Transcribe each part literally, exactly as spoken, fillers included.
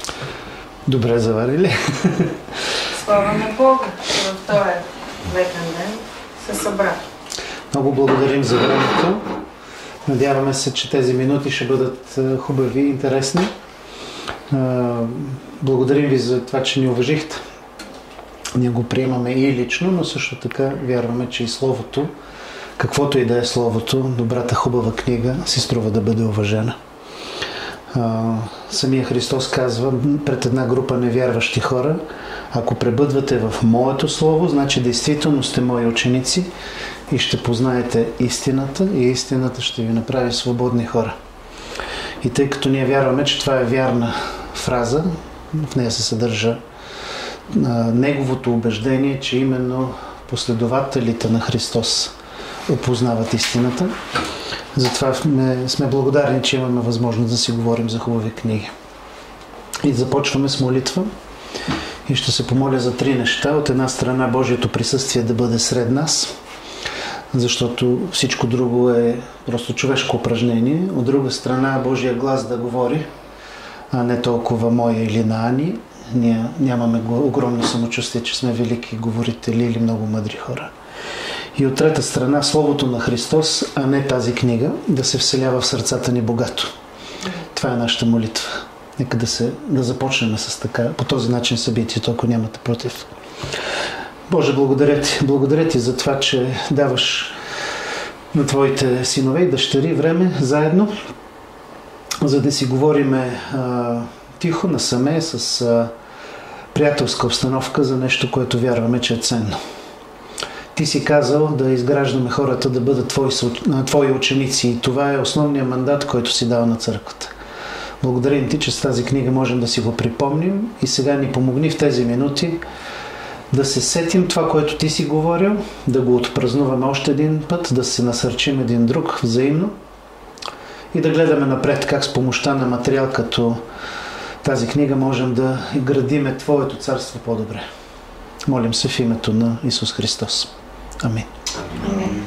Добре заварили. Слава на Бога, че в този летен ден се събра. Много благодарим за времето. Надяваме се, че тези минути ще бъдат хубави и интересни. Благодарим ви за това, че ни уважихте. Ние го приемаме и лично, но също така вярваме, че и Словото, каквото и да е Словото, добрата хубава книга си струва да бъде уважена. Самия Христос казва пред една група невярващи хора: ако пребъдвате в моето Слово, значи действително сте мои ученици и ще познаете истината и истината ще ви направи свободни хора. И тъй като ние вярваме, че това е вярна фраза, в нея се съдържа а, неговото убеждение, че именно последователите на Христос опознават истината. Затова сме, сме благодарни, че имаме възможност да си говорим за хубави книги. И започваме с молитва. И ще се помоля за три неща. От една страна Божието присъствие да бъде сред нас, защото всичко друго е просто човешко упражнение. От друга страна Божия глас да говори, а не толкова моя или на Ани. Ние нямаме огромно самочувствие, че сме велики говорители или много мъдри хора. И от трета страна Словото на Христос, а не тази книга, да се вселява в сърцата ни богато. Това е нашата молитва. Нека да, се, да започнем с така, по този начин събитието, ако нямате против. Боже, благодаря ти. Благодаря ти за това, че даваш на твоите синове и дъщери време заедно, за да си говориме а, тихо, насаме, с а, приятелска обстановка за нещо, което вярваме, че е ценно. Ти си казал да изграждаме хората да бъдат твои, твои ученици и това е основният мандат, който си дал на църквата. Благодарим ти, че с тази книга можем да си го припомним и сега ни помогни в тези минути да се сетим това, което ти си говорил, да го отпразнуваме още един път, да се насърчим един друг взаимно и да гледаме напред как с помощта на материал като тази книга можем да градиме Твоето царство по-добре. Молим се в името на Исус Христос. Амин. Амин.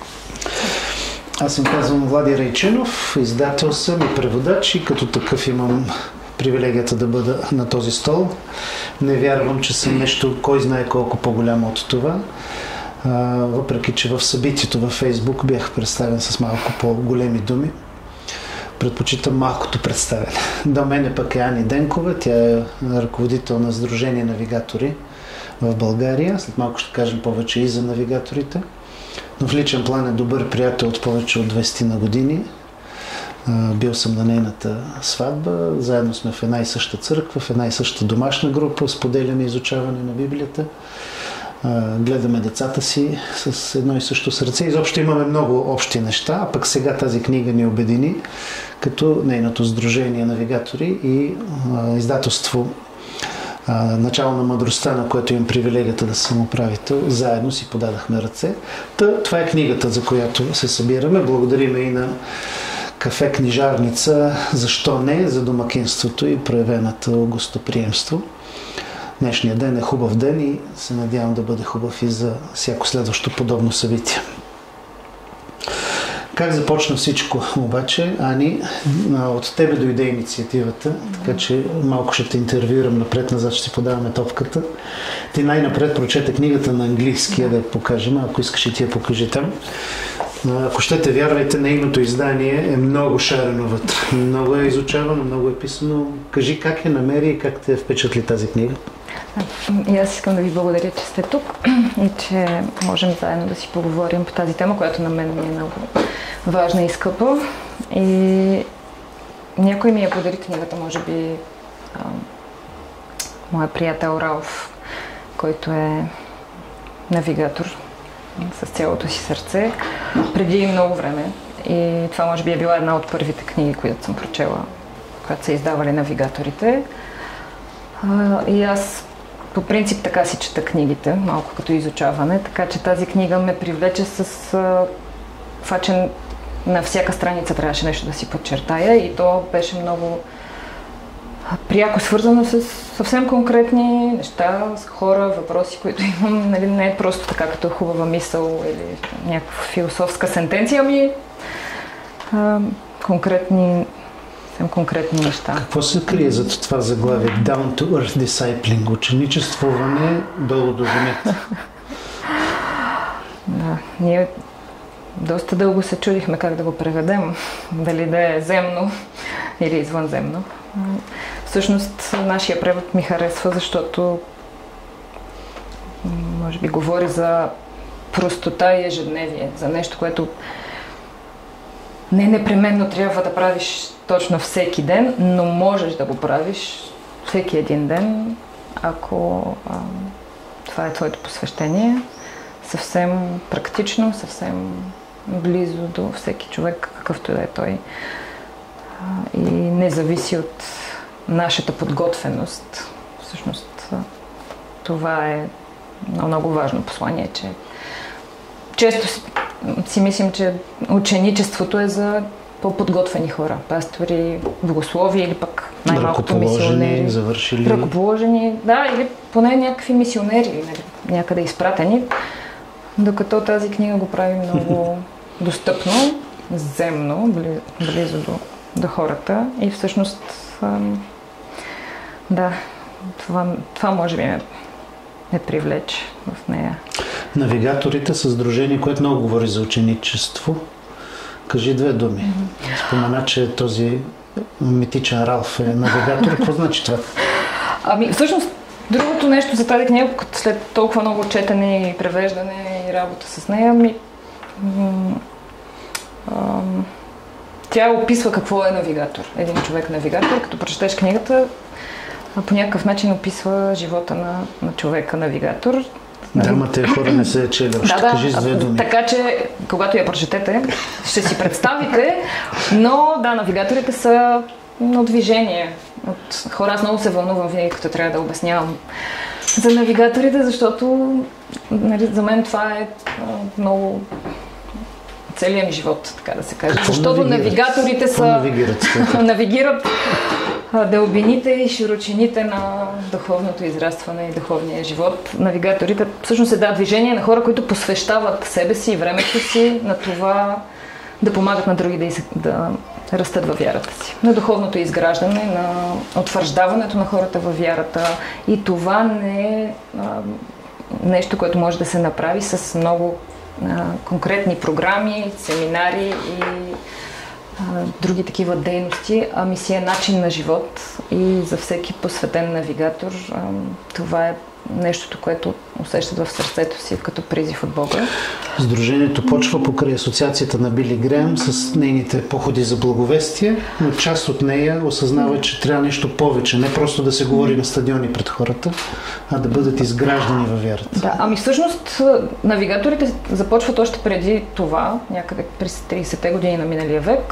Аз съм казвам Влади Райчинов, издател съм и преводач и като такъв имам привилегията да бъда на този стол. Не вярвам, че съм нещо, кой знае колко по-голямо от това. А, въпреки, че в събитието във Фейсбук бях представен с малко по-големи думи. Предпочитам малкото представяне. До мене пък е Ани Денкова, тя е ръководител на Сдружение навигатори в България. След малко ще кажем повече и за навигаторите. Но в личен план е добър приятел от повече от двайсет на години. Бил съм на нейната сватба. Заедно сме в една и съща църква, в една и съща домашна група. Споделяме изучаване на Библията. Гледаме децата си с едно и също сърце. Изобщо имаме много общи неща, а пък сега тази книга ни обедини като нейното Сдружение навигатори и а, издателство а, Начало на мъдростта, на което имам привилегията да съм управител. Заедно си подадахме ръце. Та, това е книгата, за която се събираме. Благодариме и на Кафе Книжарница, защо не, за домакинството и проявената гостоприемство. Днешният ден е хубав ден и се надявам да бъде хубав и за всяко следващо подобно събитие. Как започна всичко обаче, Ани? От тебе дойде инициативата, така че малко ще те интервюирам напред-назад, ще си подаваме топката. Ти най-напред прочете книгата на английски, да я покажем, ако искаш и ти я покажи там. Ако щете, вярвайте, нейното издание е много шарено вътре. Много е изучавано, много е писано. Кажи как я намери и как те впечатли тази книга. И аз искам да ви благодаря, че сте тук и че можем заедно да си поговорим по тази тема, която на мен ми е много важна и скъпа. И някой ми я подари книгата, може би а, моя приятел Ралф, който е навигатор с цялото си сърце, преди много време. И това може би е била една от първите книги, които съм прочела, когато са издавали навигаторите. А, и аз по принцип така си чета книгите, малко като изучаване, така че тази книга ме привлече с а, това, че на всяка страница трябваше нещо да си подчертая и то беше много пряко свързано с съвсем конкретни неща, с хора, въпроси, които имам, нали, не е просто така като хубава мисъл или някаква философска сентенция, ами а, конкретни съвсем конкретни неща. Какво се крие за това заглавие Down to Earth Discipling? Ученичествуване долу до земята. Да, ние доста дълго се чудихме как да го преведем, дали да е земно или извънземно. Всъщност, нашия превод ми харесва, защото може би говори за простота и ежедневие, за нещо, което не непременно трябва да правиш точно всеки ден, но можеш да го правиш всеки един ден, ако а, това е твоето посвещение. Съвсем практично, съвсем близо до всеки човек, какъвто да е той. А, и не зависи от нашата подготвеност. Всъщност, това е много, много важно послание, че често си, си мислим, че ученичеството е за по-подготвени хора. Пастори, богослови или пък най-малкото мисионери. Завършили. Ръкоположени, да, или поне някакви мисионери, някъде изпратени. Докато тази книга го прави много достъпно, земно, близо до, до хората. И всъщност, да, това, това може би ме, ме привлече в нея. Навигаторите са сдружение, което много говори за ученичество. Кажи две думи. Mm-hmm. Спомена, че този митичен Ралф е навигатор. Какво значи това? Ами, всъщност, другото нещо за тази книга, след толкова много четене и превеждане и работа с нея, ми, м- м- тя описва какво е навигатор. Един човек навигатор. Като прочетеш книгата, по някакъв начин описва живота на, на човека навигатор. Да, ма тези хора не се е чели. Ще да, кажи с две думи. Така че, когато я прочетете, ще си представите, но да, навигаторите са от движение. От хора, аз много се вълнувам винаги, като трябва да обяснявам за навигаторите, защото нали, за мен това е много целият ми живот, така да се каже. Какво защото навигират? навигаторите са навигират, навигират дълбините и широчините на духовното израстване и духовния живот. Навигаторите всъщност е да движение на хора, които посвещават себе си и времето си на това да помагат на други да, из... да растат във вярата си. На духовното изграждане, на утвърждаването на хората във вярата. И това не е а, нещо, което може да се направи с много а, конкретни програми, семинари и а, други такива дейности, ами си е начин на живот и за всеки посветен навигатор а, това е нещото, което усещат в сърцето си като призив от Бога. Сдружението почва покрай асоциацията на Били Греъм с нейните походи за благовестие, но част от нея осъзнава, че трябва нещо повече. Не просто да се говори на стадиони пред хората, а да бъдат изграждани във вярата. Да, ами всъщност навигаторите започват още преди това, някъде през тридесетте години на миналия век,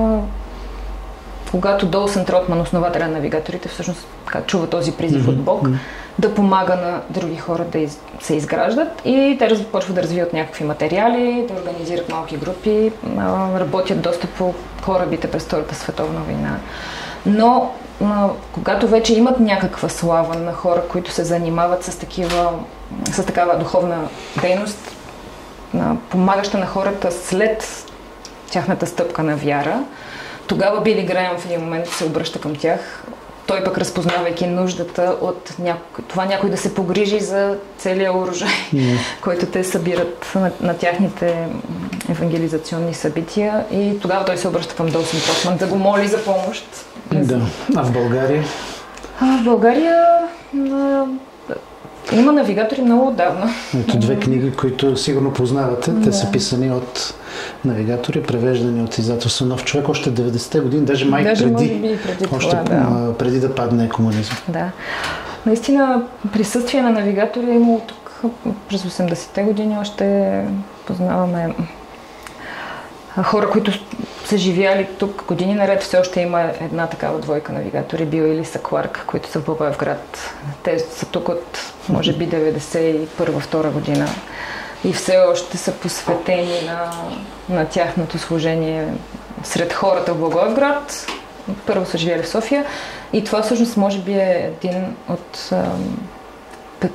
когато Долсън Тротман, основателя на навигаторите, всъщност чува този призив mm-hmm. от Бог, да помага на други хора да из, се изграждат и те започват да развиват някакви материали, да организират малки групи, работят доста по корабите през Втората световна война. Но когато вече имат някаква слава на хора, които се занимават с, такива, с такава духовна дейност, помагаща на хората след тяхната стъпка на вяра, тогава Били Греъм в един момент се обръща към тях. Той пък разпознавайки нуждата от няко... това някой да се погрижи за целия урожай, mm. който те събират на, на тяхните евангелизационни събития. И тогава той се обръща към Долсън Тротман да го моли за помощ. Да. А в България? А в България а, има навигатори много отдавна. Ето две книги, които сигурно познавате. Те да. са писани от навигатори, превеждани от издателство Нов човек още деветдесетте години, даже май даже преди, преди, още това, да. преди да падне комунизъм. Да. Наистина присъствие на навигатори е имало тук през осемдесетте години. Още познаваме хора, които са живяли тук години наред. Все още има една такава двойка навигатори, Бил и Лиса Кларк, които са в Благоевград. Те са тук от, може би, деветдесет и първа-втора година. И все още са посветени на, на тяхното служение сред хората в Благоевград. Първо са живели в София. И това всъщност може би е един от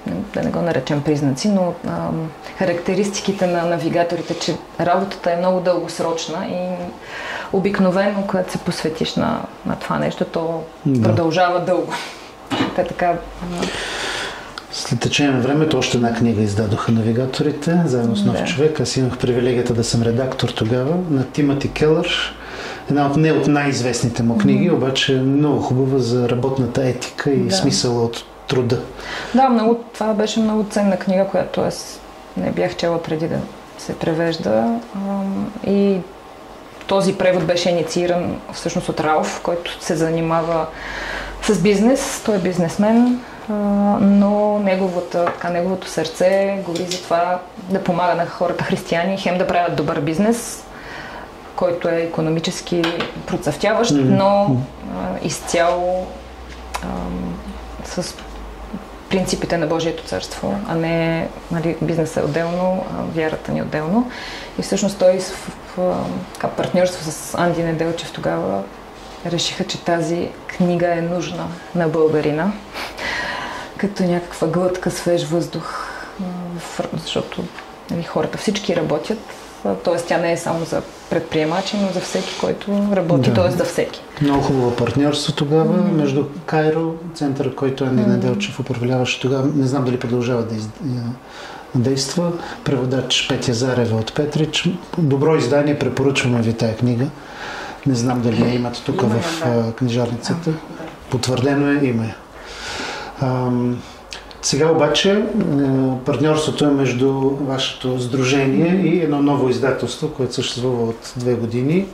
да не го наречем признаци, но а, характеристиките на навигаторите, че работата е много дългосрочна и обикновено, когато се посветиш на, на това нещо, то да. продължава дълго. Те така... А... След течение на времето още една книга издадоха навигаторите, заедно с нов да. човек. Аз имах привилегията да съм редактор тогава на Тимоти Келър. Една от не от най-известните му книги, mm-hmm. обаче много хубава за работната етика и да. смисъла от труда. Да, много, това беше много ценна книга, която аз не бях чела преди да се превежда. И този превод беше иницииран всъщност от Ралф, който се занимава с бизнес. Той е бизнесмен, но неговото, така, неговото сърце говори за това да помага на хората християни, хем да правят добър бизнес, който е икономически процъфтяващ, mm-hmm. но а, изцяло а, с принципите на Божието царство, а не нали, бизнесът е отделно, а вярата ни отделно. И всъщност той в, в, в партньорство с Анди Неделчев тогава решиха, че тази книга е нужна на българина, като някаква глътка свеж въздух, защото нали, хората всички работят. Т.е. тя не е само за предприемачи, но за всеки, който работи, да. т.е. за всеки. Много хубаво партньорство тогава mm-hmm. между Кайро, центъра, който Анди mm-hmm. Неделчев управляваше тогава. Не знам дали продължава да из... действа. Преводач Петя Зарева от Петрич. Добро издание, препоръчваме ви тая книга. Не знам дали я имате тук има, в да. книжарницата. Да. Потвърдено е, има я. Ам... Сега обаче партньорството е между вашето сдружение и едно ново издателство, което съществува от две години.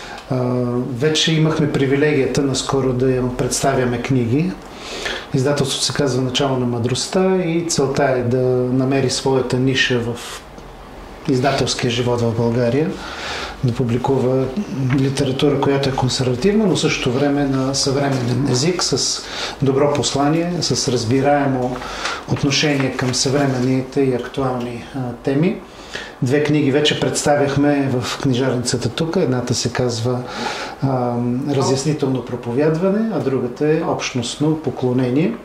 Вече имахме привилегията наскоро да я представяме книги. Издателството се казва Начало на мъдростта и целта е да намери своята ниша в издателския живот в България, да публикува литература, която е консервативна, но в същото време на съвременен език, с добро послание, с разбираемо отношение към съвременните и актуални а, теми. Две книги вече представяхме в книжарницата тук. Едната се казва а, Разяснително проповядване, а другата е Общностно поклонение.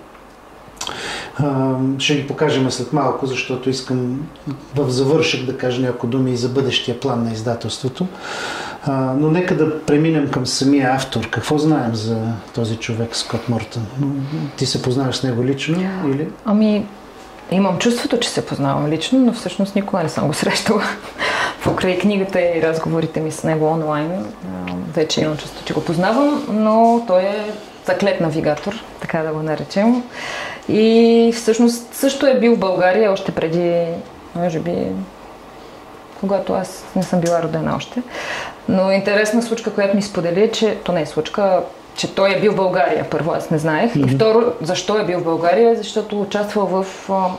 Uh, ще ги покажем след малко, защото искам в завършек да кажа няколко думи и за бъдещия план на издателството. Uh, но нека да преминем към самия автор. Какво знаем за този човек, Скот Мортън? Ти се познаваш с него лично или? Ами, имам чувството, че се познавам лично, но всъщност никога не съм го срещала. Покрай книгата и разговорите ми с него онлайн, uh, вече имам чувство, че го познавам, но той е заклет навигатор, така да го наречем. И всъщност също е бил в България още преди, може би, когато аз не съм била родена още. Но интересна случка, която ми сподели е, че то не е случка, че той е бил в България. Първо, аз не знаех. Mm-hmm. И второ, защо е бил в България? Защото участвал в а,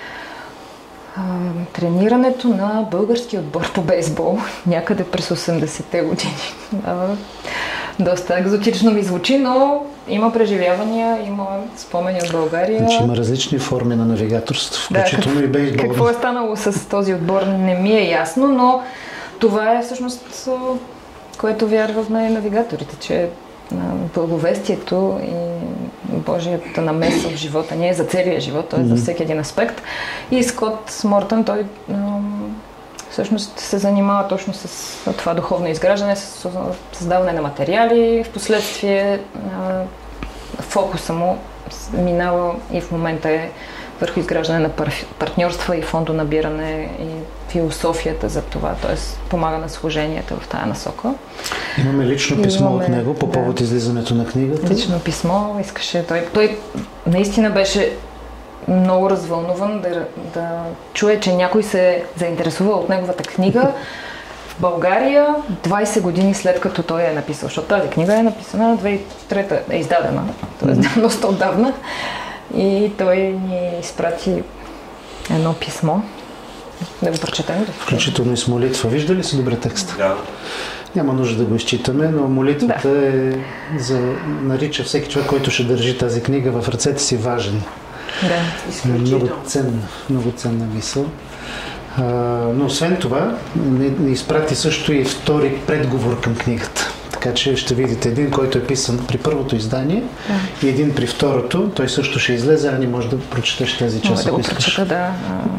а, тренирането на българския отбор по бейсбол някъде през осемдесетте години. А, доста екзотично ми звучи, но има преживявания, има спомени от България. Значи има различни форми на навигаторство, включително да, как, и бейсбол. Какво е станало с този отбор не ми е ясно, но това е всъщност, което вярва в навигаторите, че благовестието и Божията намеса в живота ни е за целия живот, т.е. mm-hmm. за всеки един аспект. И Скот Мортън, той всъщност се занимава точно с това духовно изграждане, с създаване на материали. В последствие фокуса му минава и в момента е върху изграждане на партньорства и фондонабиране и философията за това, т.е. помага на служенията в тая насока. Имаме лично писмо имаме, от него по повод да, излизането на книгата. Лично писмо, искаше той. Той наистина беше много развълнуван да, да чуе, че някой се заинтересува от неговата книга в България двайсет години след като той е написал, защото тази книга е написана две хиляди и трета, е издадена, т.е. mm-hmm. доста отдавна, и той ни изпрати едно писмо. Да го прочетем. Да включително и с молитва. Вижда ли си добре текста? Да. Няма нужда да го изчитаме, но молитвата да. е за нарича всеки човек, който ще държи тази книга в ръцете си важен. Да, много ценна, много ценна мисъл. А, но освен това, не, не изпрати също и втори предговор към книгата. Така че ще видите един, който е писан при първото издание да. И един при второто. Той също ще излезе, а не може да прочетеш тези част, ако искаш. Прочета, да.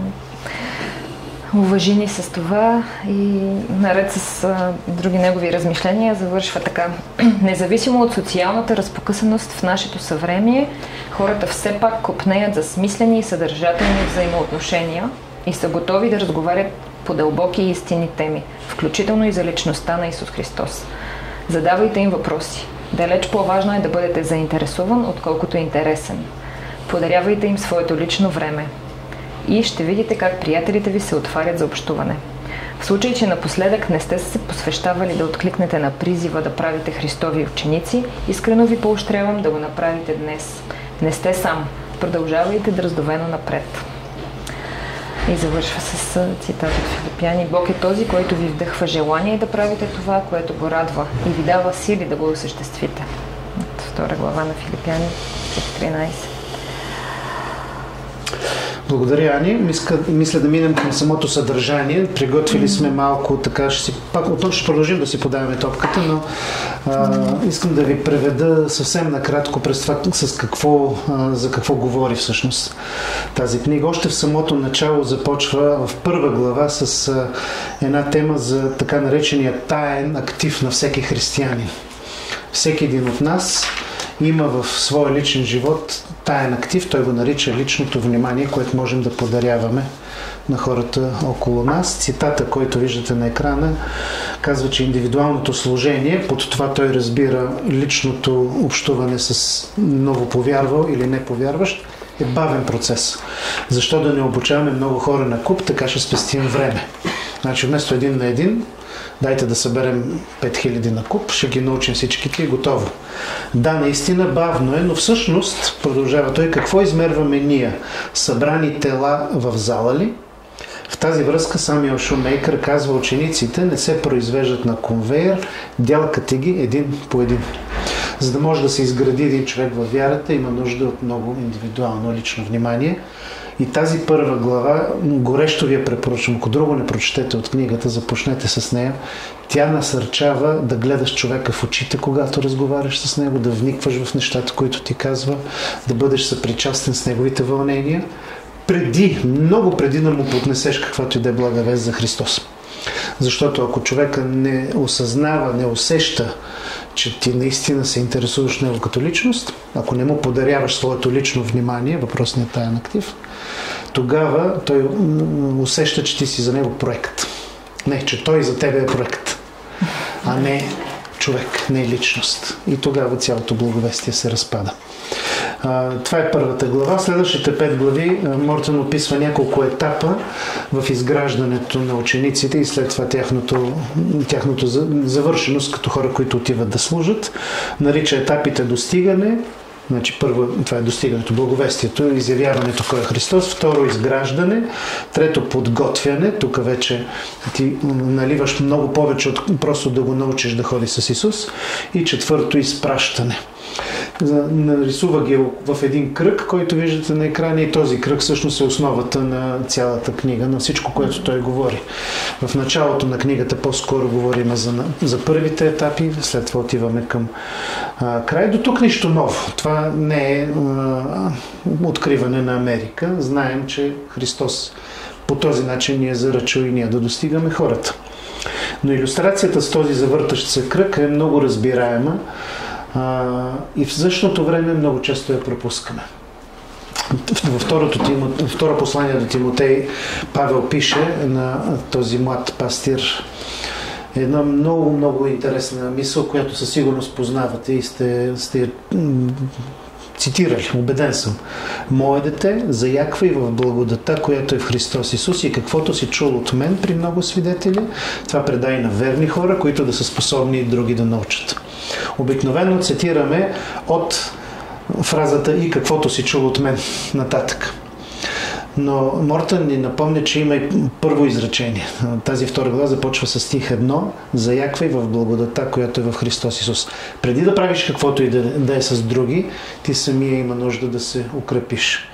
Уважи ни с това и наред с а, други негови размишления завършва така. Независимо от социалната разпокъсаност в нашето съвремие, хората все пак копнеят за смислени и съдържателни взаимоотношения и са готови да разговарят по дълбоки и истинни теми, включително и за личността на Исус Христос. Задавайте им въпроси. Далеч по-важно е да бъдете заинтересован, отколкото интересен. Подарявайте им своето лично време. И ще видите как приятелите ви се отварят за общуване. В случай, че напоследък не сте се посвещавали да откликнете на призива да правите Христови ученици, искрено ви поощрявам да го направите днес. Не сте сам. Продължавайте драздовено напред. И завършва с цитат от Филипяни. Бог е този, който ви вдъхва желание да правите това, което го радва и ви дава сили да го осъществите. От втора глава на Филипяни, тринайсет. Благодаря, Ани. Мисля, мисля да минем към самото съдържание. Приготвили сме малко, така ще си, пак отново ще продължим да си подаваме топката, но а, искам да ви преведа съвсем накратко през това с какво, а, за какво говори всъщност тази книга. Още в самото начало започва в първа глава с а, една тема за така наречения таен актив на всеки християнин. Всеки един от нас има в своя личен живот таен актив, той го нарича личното внимание, което можем да подаряваме на хората около нас. Цитата, който виждате на екрана, казва, че индивидуалното служение, под това той разбира личното общуване с ново повярвал или не повярващ, е бавен процес. Защо да не обучаваме много хора на куп, така ще спестим време. Значи вместо един на един, дайте да съберем пет хиляди на куп, ще ги научим всичките и готово. Да, наистина бавно е, но всъщност, продължава той, какво измерваме ние? Събрани тела в зала ли? В тази връзка Самюел Шумейкър казва, учениците не се произвеждат на конвейер, дялкате ги един по един. За да може да се изгради един човек във вярата, има нужда от много индивидуално лично внимание. И тази първа глава, горещо ви я препоръчвам, ако друго не прочетете от книгата, започнете с нея. Тя насърчава да гледаш човека в очите, когато разговаряш с него, да вникваш в нещата, които ти казва, да бъдеш съпричастен с неговите вълнения, преди, много преди да му поднесеш каквато и да е блага вест за Христос. Защото ако човека не осъзнава, не усеща, че ти наистина се интересуваш него като личност, ако не му подаряваш своето лично внимание, въпросният таен актив, тогава той усеща, че ти си за него проект. Не, че той за тебе е проект, а не човек, не личност. И тогава цялото благовестие се разпада. Това е първата глава. Следващите пет глави Мортън описва няколко етапа в изграждането на учениците и след това тяхното, тяхното завършеност като хора, които отиват да служат. Нарича етапите достигане. Значи първо това е достигането, благовестието, изявяването кой е Христос. Второ изграждане. Трето подготвяне. Тук вече ти наливаш много повече от просто да го научиш да ходи с Исус. И четвърто изпращане. Нарисува ги в един кръг, който виждате на екрана, и този кръг всъщност е основата на цялата книга, на всичко, което той говори. В началото на книгата по-скоро говорим за, за първите етапи, след това отиваме към а, край. До тук нищо ново. Това не е а, откриване на Америка. Знаем, че Христос по този начин ни е заръчал и ние да достигаме хората. Но илюстрацията с този завъртащ се кръг е много разбираема. Uh, и в същото време много често я пропускаме. Във второто, второ послание до Тимотей Павел пише на този млад пастир една много, много интересна мисъл, която със сигурност познавате и сте, сте цитирали, убеден съм. Мое дете, заяквай в благодата, която е в Христос Исус, и каквото си чул от мен при много свидетели, това предай на верни хора, които да са способни и други да научат. Обикновено цитираме от фразата и каквото си чул от мен нататък. Но Мортън ни напомня, че има и първо изречение. Тази втора глава започва с стих едно. Заяквай в благодата, която е в Христос Исус. Преди да правиш каквото и да, да е с други, ти самия има нужда да се укрепиш.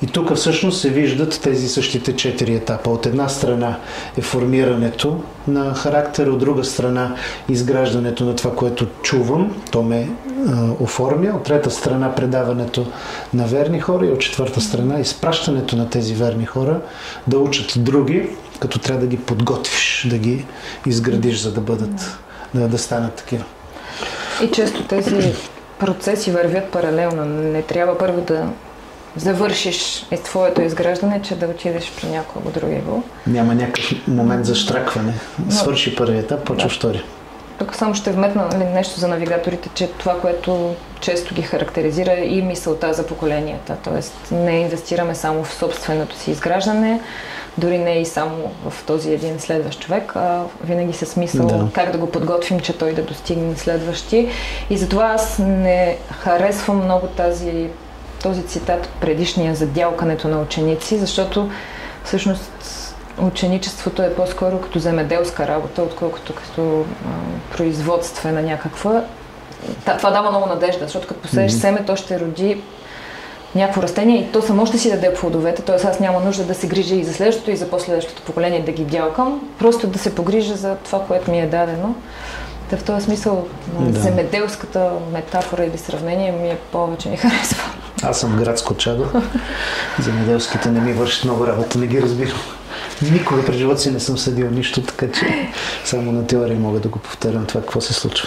И тук всъщност се виждат тези същите четири етапа. От една страна е формирането на характер, от друга страна изграждането на това, което чувам, то ме а, оформя, от трета страна предаването на верни хора и от четвърта страна изпращането на тези верни хора да учат други, като трябва да ги подготвиш, да ги изградиш, за да бъдат, да, да станат такива. И често тези процеси вървят паралелно. Не трябва първо да завършиш из твоето изграждане, че да отидеш при някого другиго. Няма някакъв момент за щракване. Свърши първи етап, почва да. втори. Тук само ще вметна нещо за навигаторите, че това, което често ги характеризира и мисълта за поколенията. Тоест не инвестираме само в собственото си изграждане, дори не и само в този един следващ човек, а винаги с мисъл да. Как да го подготвим, че той да достигне следващи. И затова аз не харесвам много тази, този цитат предишния за дялкането на ученици, защото всъщност ученичеството е по-скоро като земеделска работа, отколкото като а, производствена някаква. Това дава много надежда, защото като посееш mm-hmm. семе, то ще роди някакво растение и то само ще си даде плодовете, т.е. аз няма нужда да се грижа и за следващото, и за последващото поколение да ги дялкам, просто да се погрижа за това, което ми е дадено. Та в този смисъл да. Земеделската метафора или сравнение ми е повече ми харесва. Аз съм градско чадо. Земеделските не ми вършат много работа, не ги разбирам. Никога през живота си не съм съдил нищо, така че само на теория мога да го повторям това, какво се случва.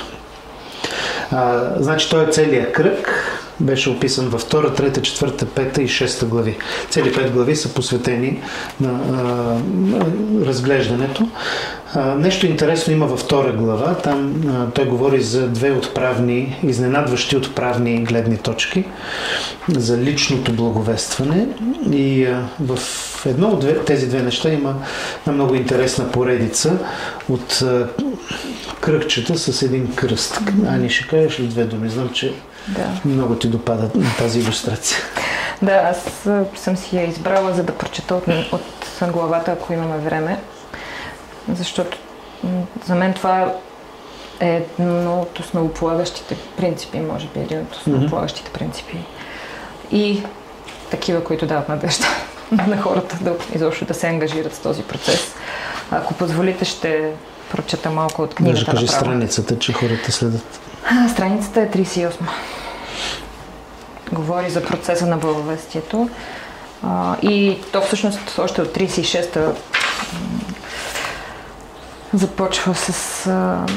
А, значи той е целият кръг, беше описан във втора, трета, четвърта, пета и шеста глави. Цели пет глави са посветени на а, разглеждането. А, нещо интересно има във втора глава. Там а, той говори за две отправни, изненадващи отправни гледни точки, за личното благовестване. И а, в едно от две, тези две неща има една много интересна поредица от а, кръгчета с един кръст. Ани, ще кажеш ли две думи? Знам, че да. Много ти допада на тази илюстрация. Да, аз съм си я избрала, за да прочета от, от главата, ако имаме време. Защото за мен това е едно от основополагащите принципи, може би един от основополагащите принципи. И такива, които дават надежда на хората да изобщо да се ангажират с този процес. Ако позволите, ще прочета малко от книгата. Даже кажи страницата, че хората следят. А, страницата е тридесет и осма. Говори за процеса на благовестието. А, и то всъщност още от тридесет и шеста започва с а,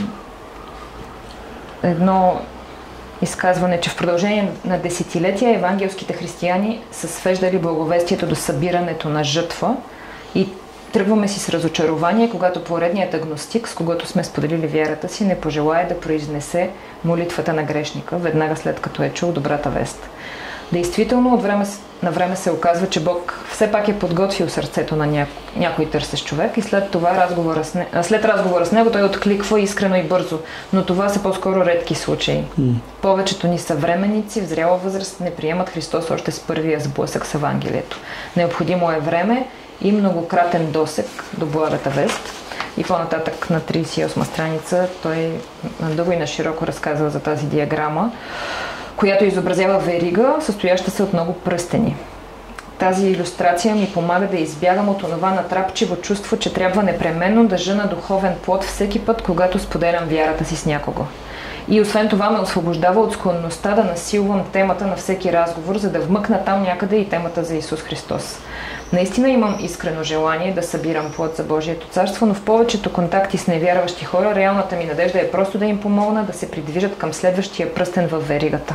едно изказване, че в продължение на десетилетия евангелските християни са свеждали благовестието до събирането на жътва и тръгваме си с разочарование, когато поредният агностик, с когото сме споделили вярата си, не пожелая да произнесе молитвата на грешника, веднага след като е чул добрата вест. Действително, от време на време се оказва, че Бог все пак е подготвил сърцето на няко... някой търсещ човек и след това разговора с не... след разговора с него той откликва искрено и бързо, но това са по-скоро редки случаи. Mm. Повечето ни съвременници в зряла възраст не приемат Христос още с първия сблъсък с Евангелието. Необходимо е време и многократен досег до благата вест. И по-нататък на тридесет и осма страница той надълго и на широко разказва за тази диаграма, която изобразява верига, състояща се от много пръстени. Тази илюстрация ми помага да избягам от онова натрапчиво чувство, че трябва непременно да жъна духовен плод всеки път, когато споделям вярата си с някого. И освен това ме освобождава от склонността да насилвам темата на всеки разговор, за да вмъкна там някъде и темата за Исус Христос. Наистина имам искрено желание да събирам плод за Божието царство, но в повечето контакти с невярващи хора реалната ми надежда е просто да им помогна да се придвижат към следващия пръстен във веригата.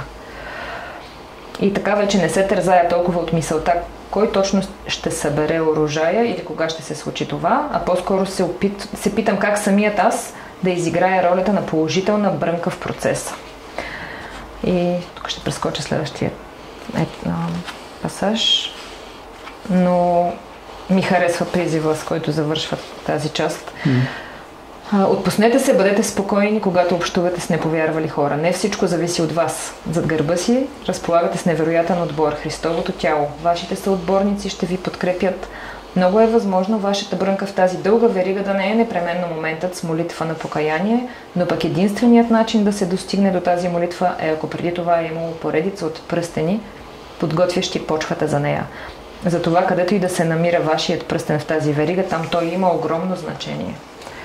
И така вече не се тързая толкова от мисълта кой точно ще събере урожая или кога ще се случи това, а по-скоро се, опит... се питам как самият аз да изиграя ролята на положителна брънка в процеса. И тук ще прескоча следващия е, пасаж. Но ми харесва призива, с който завършва тази част. Mm. Отпуснете се, бъдете спокойни, когато общувате с неповярвали хора. Не всичко зависи от вас. Зад гърба си разполагате с невероятен отбор, Христовото тяло. Вашите съотборници ще ви подкрепят. Много е възможно вашата брънка в тази дълга верига да не е непременно моментът с молитва на покаяние, но пък единственият начин да се достигне до тази молитва е ако преди това е имало поредица от пръстени, подготвящи почвата за нея. за това, където и да се намира вашият пръстен в тази верига, там той има огромно значение.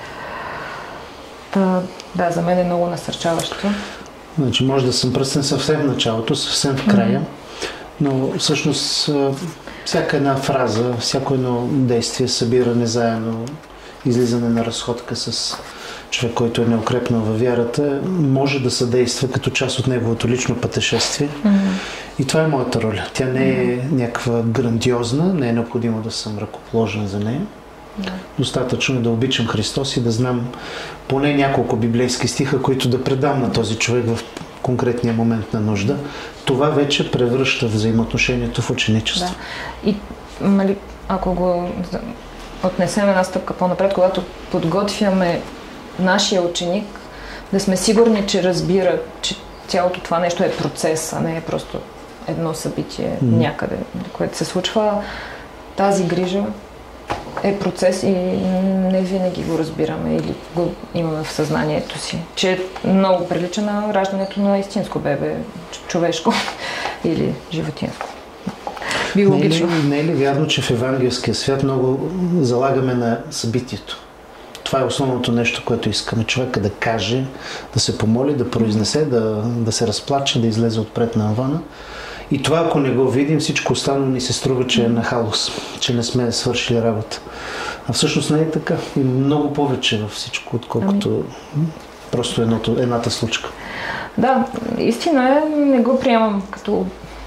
Та, да, за мен е много насърчаващо. Значи може да съм пръстен съвсем в началото, съвсем в края, mm-hmm. но всъщност всяка една фраза, всяко едно действие, събиране заедно, излизане на разходка с човек, който е неукрепнал във вярата, може да съдейства като част от неговото лично пътешествие. Mm-hmm. И това е моята роля. Тя не е mm-hmm. някаква грандиозна, не е необходимо да съм ръкоположен за нея. Yeah. Достатъчно е да обичам Христос и да знам поне няколко библейски стиха, които да предам на този човек в конкретния момент на нужда. Това вече превръща взаимоотношението в ученичество. Да. И мали, ако го отнесем една стъпка по-напред, когато подготвяме нашия ученик, да сме сигурни, че разбира, че цялото това нещо е процес, а не е просто едно събитие mm. някъде, което се случва. Тази грижа е процес и не винаги го разбираме или го имаме в съзнанието си, че много прилича на раждането на истинско бебе, човешко или животинско. Биологично. Не е ли, не е ли вярно, че в евангелския свят много залагаме на събитието? Това е основното нещо, което искаме човека да каже, да се помоли, да произнесе, да, да се разплаче, да излезе отпред на авана. И това, ако не го видим, всичко останало ни се струва, че е на халус, че не сме свършили работа. А всъщност не е така. И много повече във всичко, отколкото ами... просто едното, едната случка. Да, истина е, не го приемам като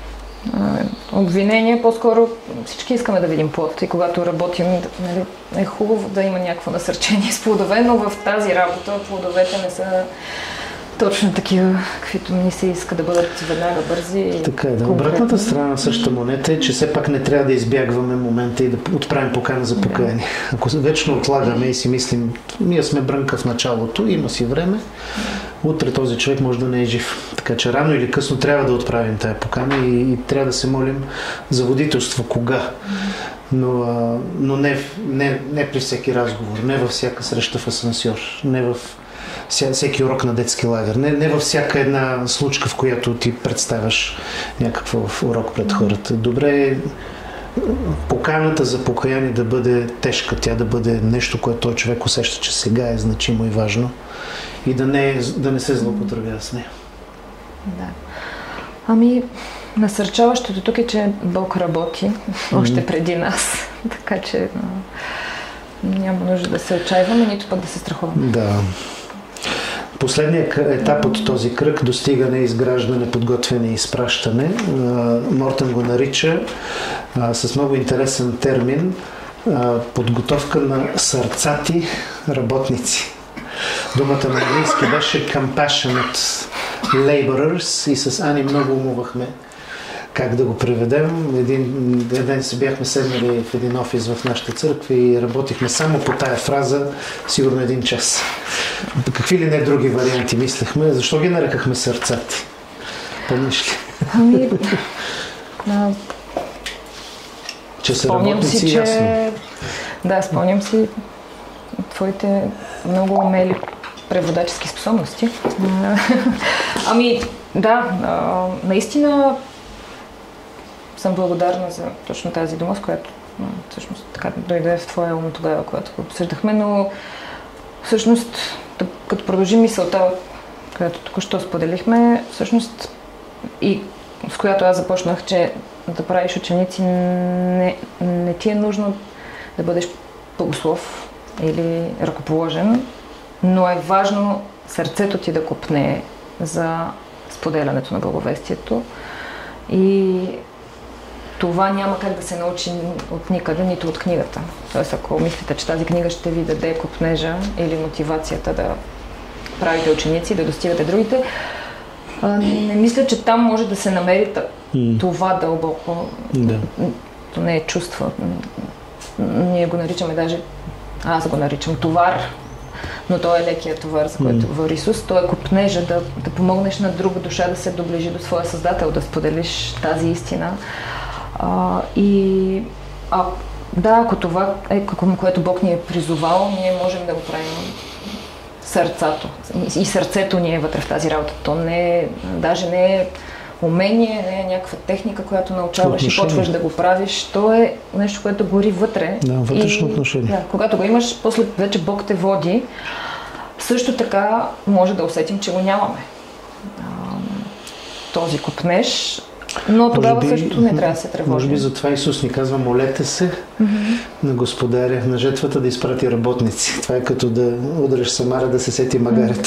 обвинение, по-скоро всички искаме да видим плод и когато работим, нали, е хубаво да има някакво насърчение с плодове, но в тази работа плодовете не са точно такива, каквито ни се иска да бъдат веднага бързи. Така е, да. Обратната страна на същата монета е, че все пак не трябва да избягваме момента и да отправим покана за покаяние. Ако вечно отлагаме и си мислим, ние сме брънка в началото, има си време, утре този човек може да не е жив. Така че рано или късно трябва да отправим тая покана и, и трябва да се молим за водителство. Кога? Но, но не, не, не при всеки разговор, не във всяка среща в асансьор, не в всеки урок на детски лагер, не, не във всяка една случка, в която ти представяш някакъв урок пред хората. Добре е поканата за покаяние да бъде тежка, тя да бъде нещо, което този човек усеща, че сега е значимо и важно и да не, да не се злоупотребява с нея. Да. Ами, насърчаващото тук е, че Бог работи mm-hmm. още преди нас, така че няма нужда да се отчаиваме, нито пък да се страхуваме. Да. Последният етап от този кръг, достигане, изграждане, подготвяне и изпращане, Мортън го нарича а, с много интересен термин а, подготовка на сърцати работници. Думата на английски беше compassionate laborers и с Ани много умувахме как да го преведем. Един ден се бяхме седнали в един офис в нашата църква и работихме само по тая фраза сигурно един час. Какви ли не други варианти мислехме? Защо ги нарекахме сърцати? Помниш ли? Ами... А... Че са спомням работници, си, че... ясно. Да, спомням си твоите много умели преводачески способности. Ами, да, наистина съм благодарна за точно тази дума, с която всъщност така дойде в твоя ум тогава, когато го обсъждахме, но всъщност, като продължим мисълта, която току-що споделихме, всъщност и с която аз започнах, че да правиш ученици не, не ти е нужно да бъдеш богослов или ръкоположен, но е важно сърцето ти да копне за споделянето на благовестието и това няма как да се научи от никъде, нито от книгата. Тоест, ако мислите, че тази книга ще ви даде копнежа или мотивацията да правите ученици, да достигате другите, не мисля, че там може да се намери това дълбоко. Да. То не е чувство. Ние го наричаме даже, аз го наричам товар, но той е лекия товар, за който говори Исус. Той е копнежа да, да помогнеш на друга душа да се доближи до своя Създател, да споделиш тази истина. А, и а, да, ако това е към което Бог ни е призовал, ние можем да го правим сърцато. И сърцето ни е вътре в тази работа. То не е, даже не е умение, не е някаква техника, която научаваш и почваш да го правиш. То е нещо, което гори вътре. Да, вътрешно и, отношение. Да, когато го имаш, после вече Бог те води. Също така може да усетим, че го нямаме. А, този копнеж. Но тогава би, също не трябва да се тревожим. Може би затова Исус ни казва, молете се mm-hmm. на Господаря, на жетвата да изпрати работници. Това е като да удреш самара да се сети магарето.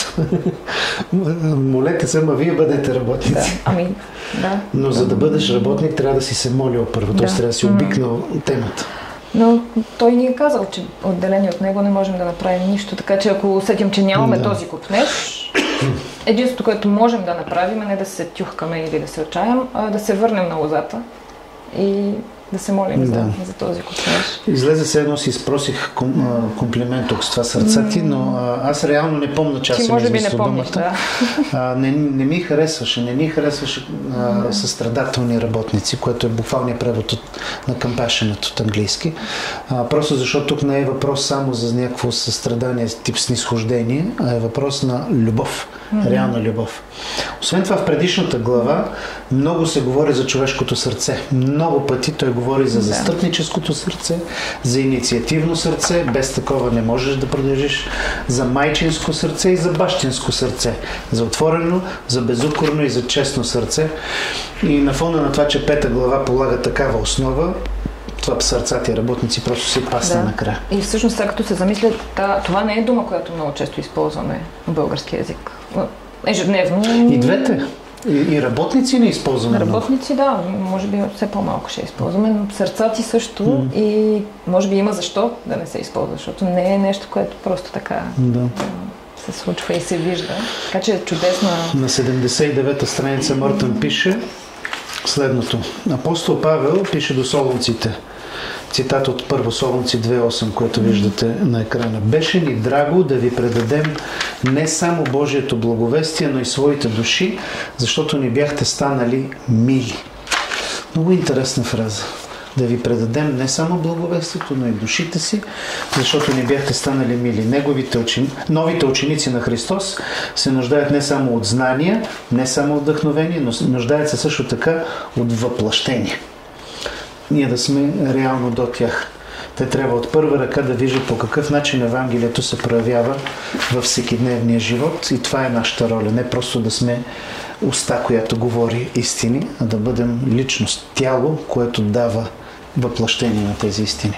Mm-hmm. Молете се, ма вие бъдете работници. Да. Ами, да. Но за да бъдеш работник, трябва да си се молил първо. Да. Т.е. трябва да си обикнал mm-hmm. темата. Но той ни е казал, че отделени от него не можем да направим нищо. Така че ако усетим, че нямаме да. този копнеж, единството, което можем да направим е не да се тюхкаме или да се отчаям, а да се върнем на лозата и да се молим да. за, за този копнеж. Излезе се едно си изпросих ком, комплимент тук с това сърца ти, но а, аз реално не помня, че аз съм измислил думата. Да. А, не, не ми харесваше, не ни харесваше а, състрадателни работници, което е буквалният превод от, на compassionate от английски. А, просто защото тук не е въпрос само за някакво състрадание, тип снисхождение, а е въпрос на любов, mm-hmm. реална любов. Освен това, в предишната глава много се говори за човешкото сърце. Много пъти той говори за застъпническото сърце, за инициативно сърце, без такова не можеш да продължиш, за майчинско сърце и за бащинско сърце, за отворено, за безукорно и за честно сърце. И на фона на това, че пета глава полага такава основа, това сърцата и работници просто си пасна да. накрая. И всъщност, сега като се замисля, това не е дума, която много често използваме в български език. Ежедневно. И двете. И, и работници не използваме Работници, много. Да. Може би все по-малко ще използваме, но сърцати също mm. и може би има защо да не се използва, защото не е нещо, което просто така да. се случва и се вижда. Така че е чудесна. На седемдесет и девета страница Мортън пише следното. Апостол Павел пише до солунците. Цитат от първо Солунци две осем, което виждате на екрана. Беше ни драго да ви предадем не само Божието благовестие, но и своите души, защото ни бяхте станали мили. Много интересна фраза. Да ви предадем не само благовестието, но и душите си, защото ни бяхте станали мили. Неговите учени... Новите ученици на Христос се нуждаят не само от знания, не само от вдъхновение, но нуждаят се също така от въплъщение. Ние да сме реално до тях. Те трябва от първа ръка да виждат по какъв начин Евангелието се проявява във всекидневния живот и това е нашата роля. Не просто да сме уста, която говори истини, а да бъдем личност, тяло, което дава въплъщение на тези истини.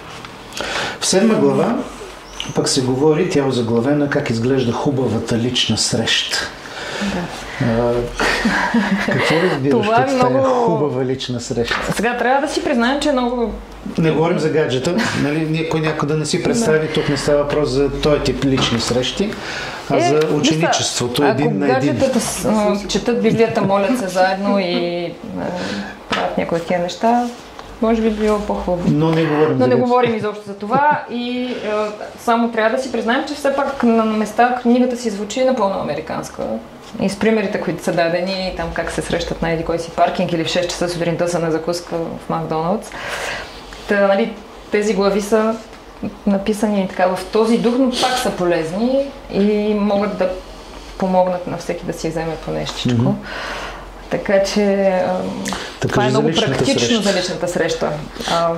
В седма глава пък се говори, тя е озаглавена, как изглежда хубавата лична среща. Да. А, какво разбираш под тази много... хубава лична среща? Сега трябва да си признаем, че много... Не говорим за гаджета, нали? Никой някой да не си представи, тук не става въпрос за този тип лични срещи, а е, за ученичеството, един ако на един. Ако гаджетата четат Библията, молят се заедно и е, правят някои от тези неща, може би било по-хубаво. Но не говорим, Но не говорим изобщо за това и е, само трябва да си признаем, че все пак на места книгата си звучи напълно американска. И с примерите, които са дадени, там как се срещат на еди кой си паркинг или в шест часа сутринта са на закуска в Макдоналдс. Та, нали, тези глави са написани така в този дух, но пак са полезни и могат да помогнат на всеки да си вземе по нещичко. Mm-hmm. Така че така това е много практично среща. За личната среща. А,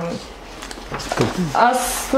аз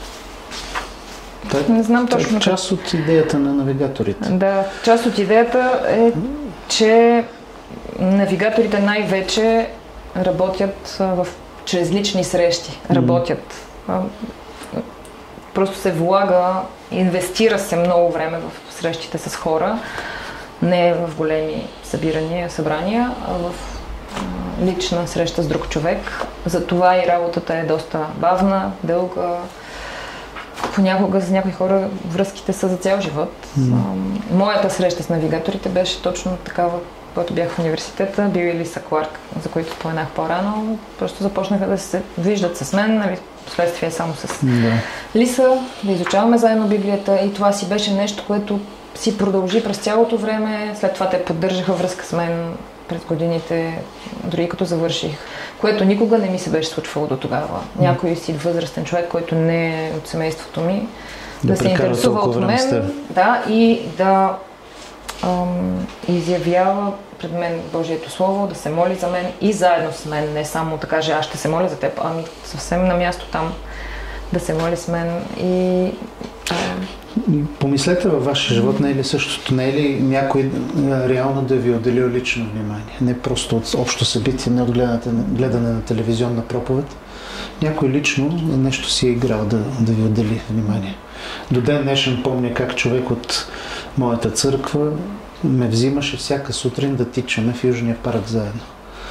Та, не знам точно. Е част от идеята на навигаторите. Да, част от идеята е, че навигаторите най-вече работят в, чрез лични срещи. Работят. Mm. Просто се влага, инвестира се много време в срещите с хора. Не в големи събирания, събрания, а в лична среща с друг човек. Затова и работата е доста бавна, дълга. Понякога за някои хора връзките са за цял живот. Mm. Моята среща с навигаторите беше точно такава, когато бях в университета. Бил и Лиса Кларк, за които споменах по-рано. Просто започнаха да се виждат с мен, нали, последствие само с mm. Лиса, да изучаваме заедно Библията и това си беше нещо, което си продължи през цялото време. След това те поддържаха връзка с мен през годините, дори като завърших, което никога не ми се беше случвало до тогава. Някой си възрастен човек, който не е от семейството ми, да, да се интересува от мен, да, и да ам, изявява пред мен Божието Слово, да се моли за мен и заедно с мен, не само да каже аз ще се моля за теб, ами съвсем на място там да се моли с мен и... А... Помислете във вашия живот, не е ли същото, не е ли някой реално да ви отделил лично внимание, не просто от общо събитие, не от гледане на телевизионна проповед, някой лично нещо си е играл да, да ви отдели внимание. До ден днешен помня как човек от моята църква ме взимаше всяка сутрин да тичаме в Южния парк заедно.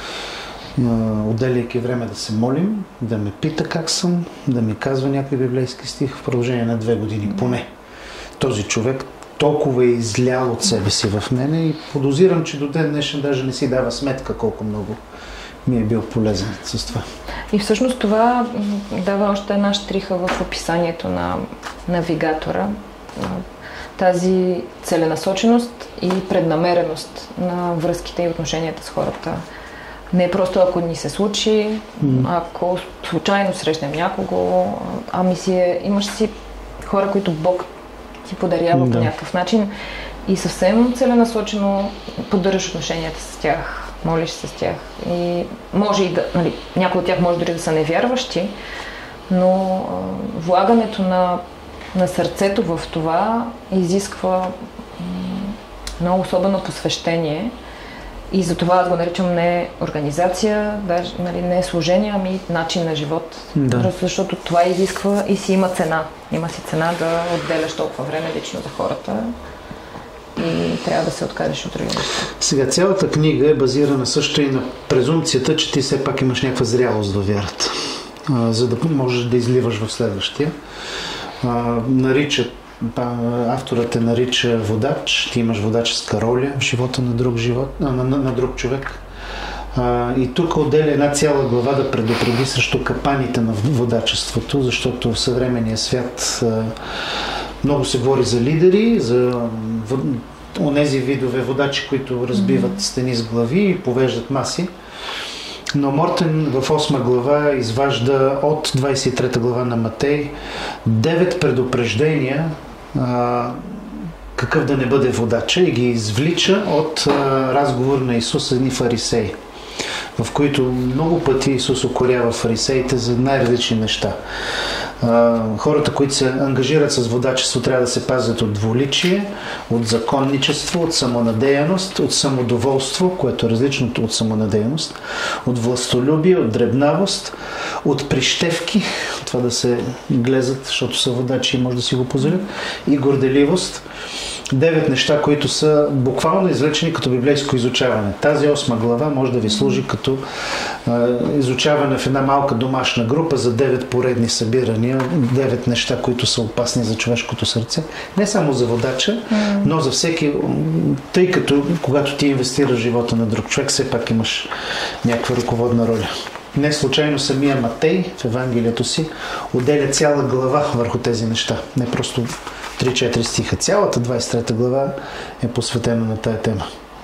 Отделяйки време да се молим, да ме пита как съм, да ми казва някой библейски стих в продължение на две години, поне. Този човек толкова е излял от себе си в мене и подозирам, че до ден днешен даже не си дава сметка колко много ми е бил полезен с това. И всъщност това дава още една щриха в описанието на навигатора. Тази целенасоченост и преднамереност на връзките и отношенията с хората. Не просто ако ни се случи, ако случайно срещнем някого, ами си е, имаш си хора, които Бог ти подарява да. По някакъв начин и съвсем целенасочено поддържаш отношенията с тях, молиш се с тях. И може и да, нали, някои от тях може дори да са невярващи, но а, влагането на, на сърцето в това изисква м- много особено посвещение. И затова аз го наричам не организация, даже, нали, не служение, ами начин на живот. Да. Защото това изисква и си има цена. Има си цена да отделяш толкова време лично за хората и трябва да се откажеш от други неща. Сега цялата книга е базирана също и на презумпцията, че ти все пак имаш някаква зрялост във вярата, а, за да можеш да изливаш в следващия. А, наричат Авторът те нарича водач, ти имаш водаческа роля в живота на друг, живот, на, на, на друг човек. А, и тук отделя една цяла глава да предупреди срещу капаните на водачеството, защото в съвременния свят а, много се говори за лидери, за онези видове водачи, които разбиват стени с глави и повеждат маси. Но Мортен в осма глава изважда от двадесет и трета глава на Матей девет предупреждения а, какъв да не бъде водача и ги извлича от а, разговор на Исус с едни фарисеи, в които много пъти Исус укорява фарисеите за най-различни неща. А, хората, които се ангажират с водачество, трябва да се пазят от двуличие, от законничество, от самонадеяност, от самодоволство, което е различното от самонадеяност, от властолюбие, от дребнавост, от прищевки, това да се глезат, защото са водачи и може да си го позволят, и горделивост. Девет неща, които са буквално извлечени като библейско изучаване. Тази осма глава може да ви служи като а, изучаване в една малка домашна група за девет поредни събирания, девет неща, които са опасни за човешкото сърце. Не само за водача, mm. но за всеки, тъй като когато ти инвестираш в живота на друг човек, все пак имаш някаква ръководна роля. Не случайно самия Матей в Евангелието си отделя цяла глава върху тези неща. Не просто три-четири стиха. Цялата двадесет и трета глава е посветена на тая тема.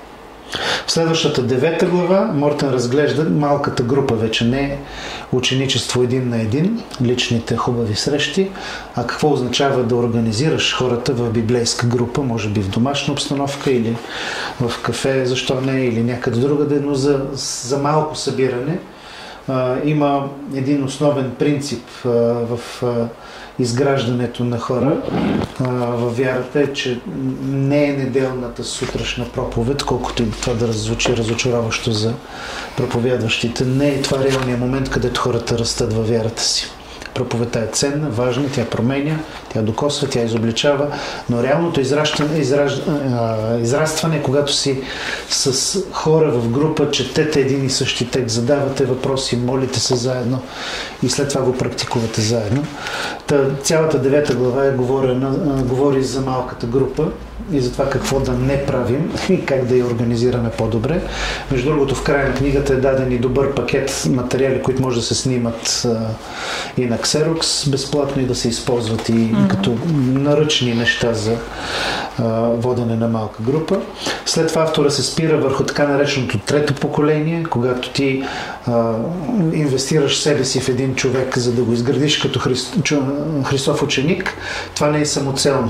В следващата девета глава Мортен разглежда малката група, вече не ученичество един на един, личните хубави срещи, а какво означава да организираш хората в библейска група, може би в домашна обстановка или в кафе, защо не, или някъде другаде, но за, за малко събиране. Uh, има един основен принцип uh, в uh, изграждането на хора uh, във вярата е, че не е неделната сутрешна проповед, колкото и това да звучи разочароващо за проповядващите. Не е това реалният момент, където хората растат във вярата си. Проповедта е ценна, важна, тя променя, тя докосва, тя изобличава, но реалното израстване, израж... израстване, когато си с хора в група, четете един и същи текст, задавате въпроси, молите се заедно и след това го практикувате заедно. Та, цялата девета глава е говорена, говори за малката група и за това какво да не правим и как да я организираме по-добре. Между другото, в края на книгата е даден и добър пакет материали, които може да се снимат а, и на Xerox безплатно и да се използват и, mm-hmm. и като наръчни неща за а, водене на малка група. След това автора се спира върху така нареченото трето поколение, когато ти а, инвестираш себе си в един човек, за да го изградиш като Христ, Христов ученик. Това не е самоцелно.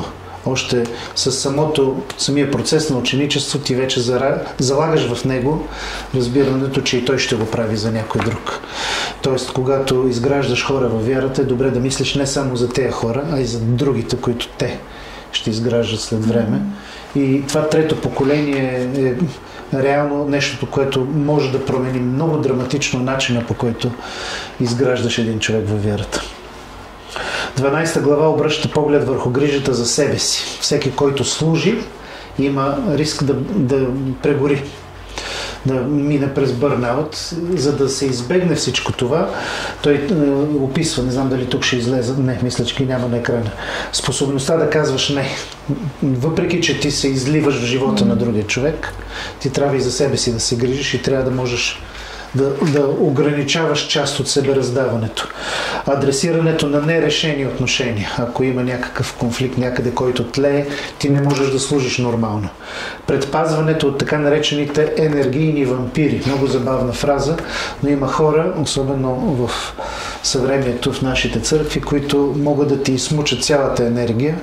Още с самото, самия процес на ученичество ти вече залагаш в него разбирането, че и той ще го прави за някой друг. Тоест, когато изграждаш хора във вярата, е добре да мислиш не само за тези хора, а и за другите, които те ще изграждат след време. И това трето поколение е реално нещото, което може да промени много драматично начина, по който изграждаш един човек във вярата. дванадесета глава обръща поглед върху грижата за себе си. Всеки, който служи, има риск да, да прегори, да мине през бърнаут. За да се избегне всичко това, той е, описва, не знам дали тук ще излезе, не, мисля, че ги няма на екрана, способността да казваш не. Въпреки, че ти се изливаш в живота на другия човек, ти трябва и за себе си да се грижиш и трябва да можеш да, да ограничаваш част от себе раздаването. Адресирането на нерешени отношения. Ако има някакъв конфликт някъде, който тлее, ти не можеш да служиш нормално. Предпазването от така наречените енергийни вампири. Много забавна фраза, но има хора, особено в съвремието, в нашите църкви, които могат да ти измучат цялата енергия.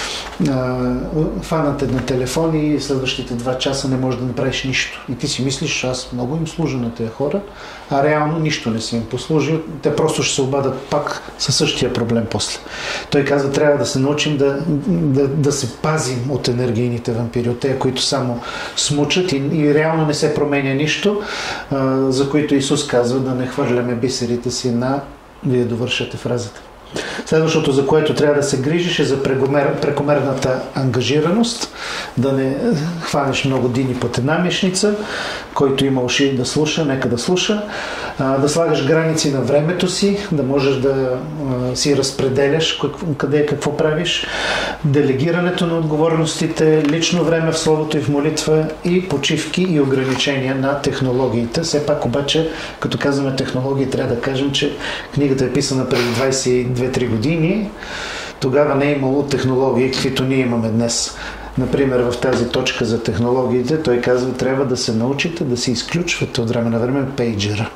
Фанате на телефон и следващите два часа не можеш да направиш нищо. И ти си мислиш, аз много им служа на тези хора, а реално нищо не си им послужил. Те просто ще се обадат пак със същия проблем после. Той казва, трябва да се научим да, да, да се пазим от енергийните вампири, от тези, които само смучат и, и реално не се променя нищо, а, за които Исус казва да не хвърляме бисерите си на... Вие довършате фразата. Следващото, за което трябва да се грижиш, е за прекомер, прекомерната ангажираност, да не хванеш много дини под една мишница, който има уши да слуша, нека да слуша, а, да слагаш граници на времето си, да можеш да а, си разпределяш къде и какво правиш, делегирането на отговорностите, лично време в словото и в молитва и почивки и ограничения на технологиите. Все пак обаче, като казваме технологии, трябва да кажем, че книгата е писана преди двадесет и две-три години. Тогава не е имало технологии, каквито ние имаме днес. Например, в тази точка за технологиите, той казва, трябва да се научите да се изключвате от време на време пейджера.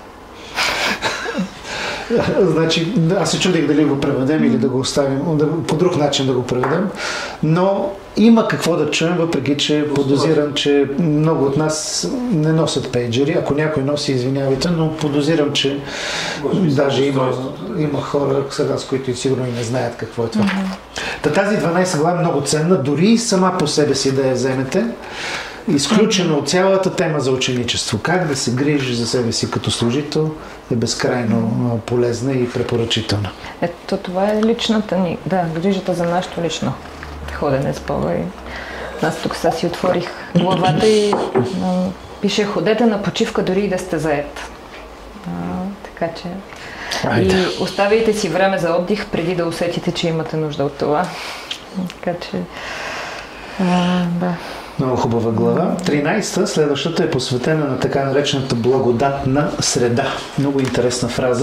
Значи, аз се чудих дали го преведем или да го оставим, да, по друг начин да го преведем, но има какво да чуем, въпреки че подозирам, че много от нас не носят пейджери. Ако някой носи, извинявайте, но подозирам, че даже има, има хора сега, с които сигурно и не знаят какво е това. Mm-hmm. Та тази дванадесета глава е много ценна, дори и сама по себе си да я вземете, изключено от цялата тема за ученичество. Как да се грижиш за себе си като служител е безкрайно полезна и препоръчителна. Ето това е личната ни, да, грижата за нашето лично ходене с Бога. И аз тук сега си отворих главата и а, пише, ходете на почивка дори и да сте заед. А, така че Айде. И оставяйте си време за отдих преди да усетите, че имате нужда от това. Така че а, да. Много хубава глава. тринадесета, следващата е посветена на така наречената благодатна среда. Много интересна фраза.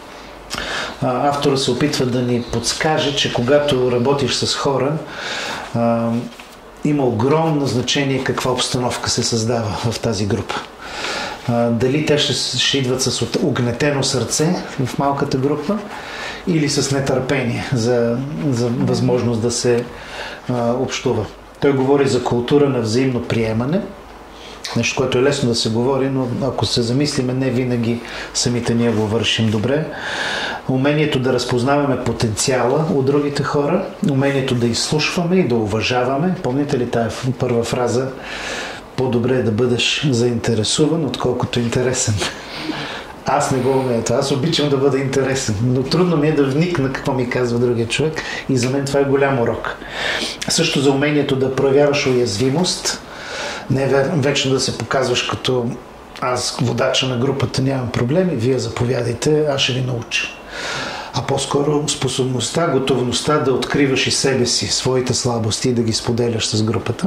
Автора се опитва да ни подскаже, че когато работиш с хора, а, има огромно значение каква обстановка се създава в тази група. А, дали те ще, ще идват с огнетено сърце в малката група или с нетърпение за, за възможност да се а, общува. Той говори за култура на взаимно приемане, нещо, което е лесно да се говори, но ако се замислиме, не винаги самите ние го вършим добре. Умението да разпознаваме потенциала от другите хора, умението да изслушваме и да уважаваме. Помните ли тая първа фраза? По-добре е да бъдеш заинтересуван, отколкото интересен. Аз не го умея това. Аз обичам да бъда интересен, но трудно ми е да вникна какво ми казва другия човек и за мен това е голям урок. Също за умението да проявяваш уязвимост, не вечно да се показваш като аз, водача на групата, нямам проблеми, вие заповядайте, аз ще ви науча. А по-скоро способността, готовността да откриваш и себе си, своите слабости и да ги споделяш с групата.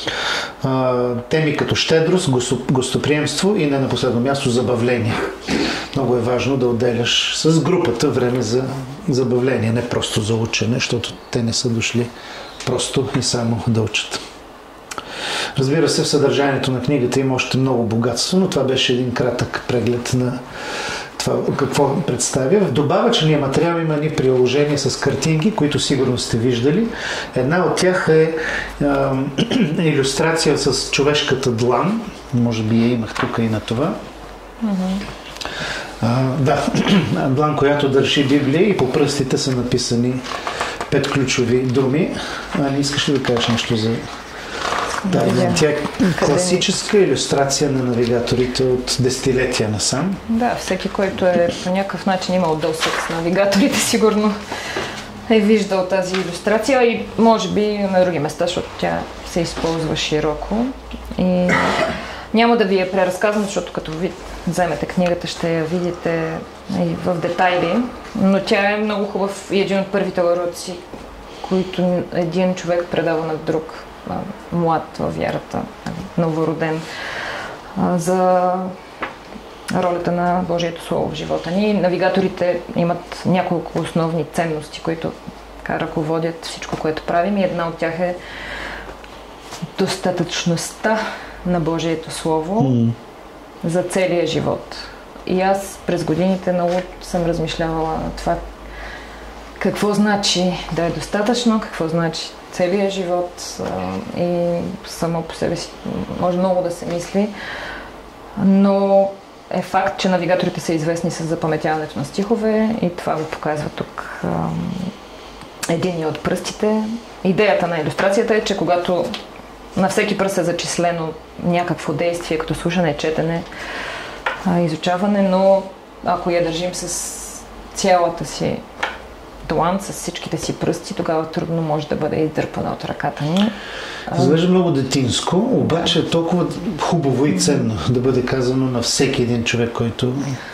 Теми като щедрост, гостоприемство и не на последно място забавление. Много е важно да отделяш с групата време за забавление, не просто за учене, защото те не са дошли просто и само да учат. Разбира се, в съдържанието на книгата има още много богатство, но това беше един кратък преглед на това какво представя. В добавъчния материал има ни приложения с картинки, които сигурно сте виждали. Една от тях е а, илюстрация с човешката длан. Може би я имах тук и на това. Mm-hmm. А, да, длан, която държи Библия и по пръстите са написани пет ключови думи. А не искаш ли да кажеш нещо за... Да, да, тя е класическа илюстрация на навигаторите от десетилетия насам. Да, всеки, който е по някакъв начин имал досег с навигаторите, сигурно е виждал тази илюстрация и може би на други места, защото тя се използва широко. И няма да ви я преразказвам, защото като ви вземете книгата, ще я видите и в детайли, но тя е много хубав и един от първите уроци, които един човек предава на друг, млад във вярата, новороден, за ролята на Божието Слово в живота ни. Навигаторите имат няколко основни ценности, които така ръководят всичко, което правим, и една от тях е достатъчността на Божието Слово mm. за целия живот. И аз през годините много съм размишлявала на това какво значи да е достатъчно, какво значи целия живот, и само по себе си може много да се мисли, но е факт, че навигаторите са известни с запаметяването на стихове и това го показва тук един от пръстите. Идеята на илюстрацията е, че когато на всеки пръст е зачислено някакво действие, като слушане, четене, изучаване, но ако я държим с цялата си длан, с всичките си пръсти, тогава трудно може да бъде издърпана от ръката ни. Изглежда много детинско, обаче е толкова хубаво и ценно да бъде казано на всеки един човек, който...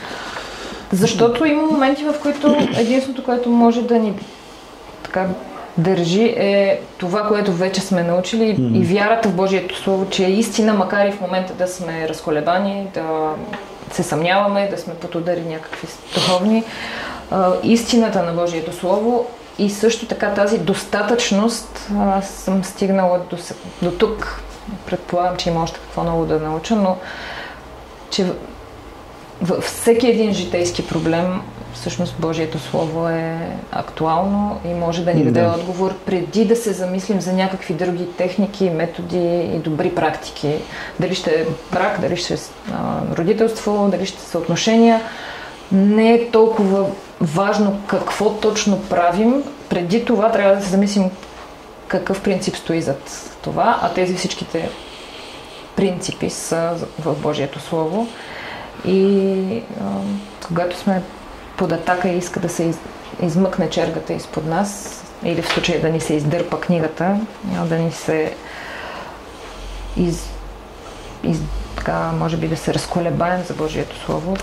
Защото има моменти, в които единственото, което може да ни така държи, е това, което вече сме научили mm. и вярата в Божието Слово, че е истина, макар и в момента да сме разколебани, да се съмняваме, да сме под удари някакви духовни. Истината на Божието Слово и също така тази достатъчност. Аз съм стигнала до, до тук. Предполагам, че има още какво много да науча, но че във всеки един житейски проблем всъщност Божието Слово е актуално и може да ни даде да. отговор преди да се замислим за някакви други техники, методи и добри практики. Дали ще е брак, дали ще е родителство, дали ще са отношения. Не е толкова важно какво точно правим. Преди това трябва да се замислим какъв принцип стои зад това, а тези всичките принципи са в Божието Слово. И а, когато сме под атака и иска да се из, измъкне чергата изпод нас, или в случая да ни се издърпа книгата, да ни се из, из, така, може би да се разколебаем за Божието Слово,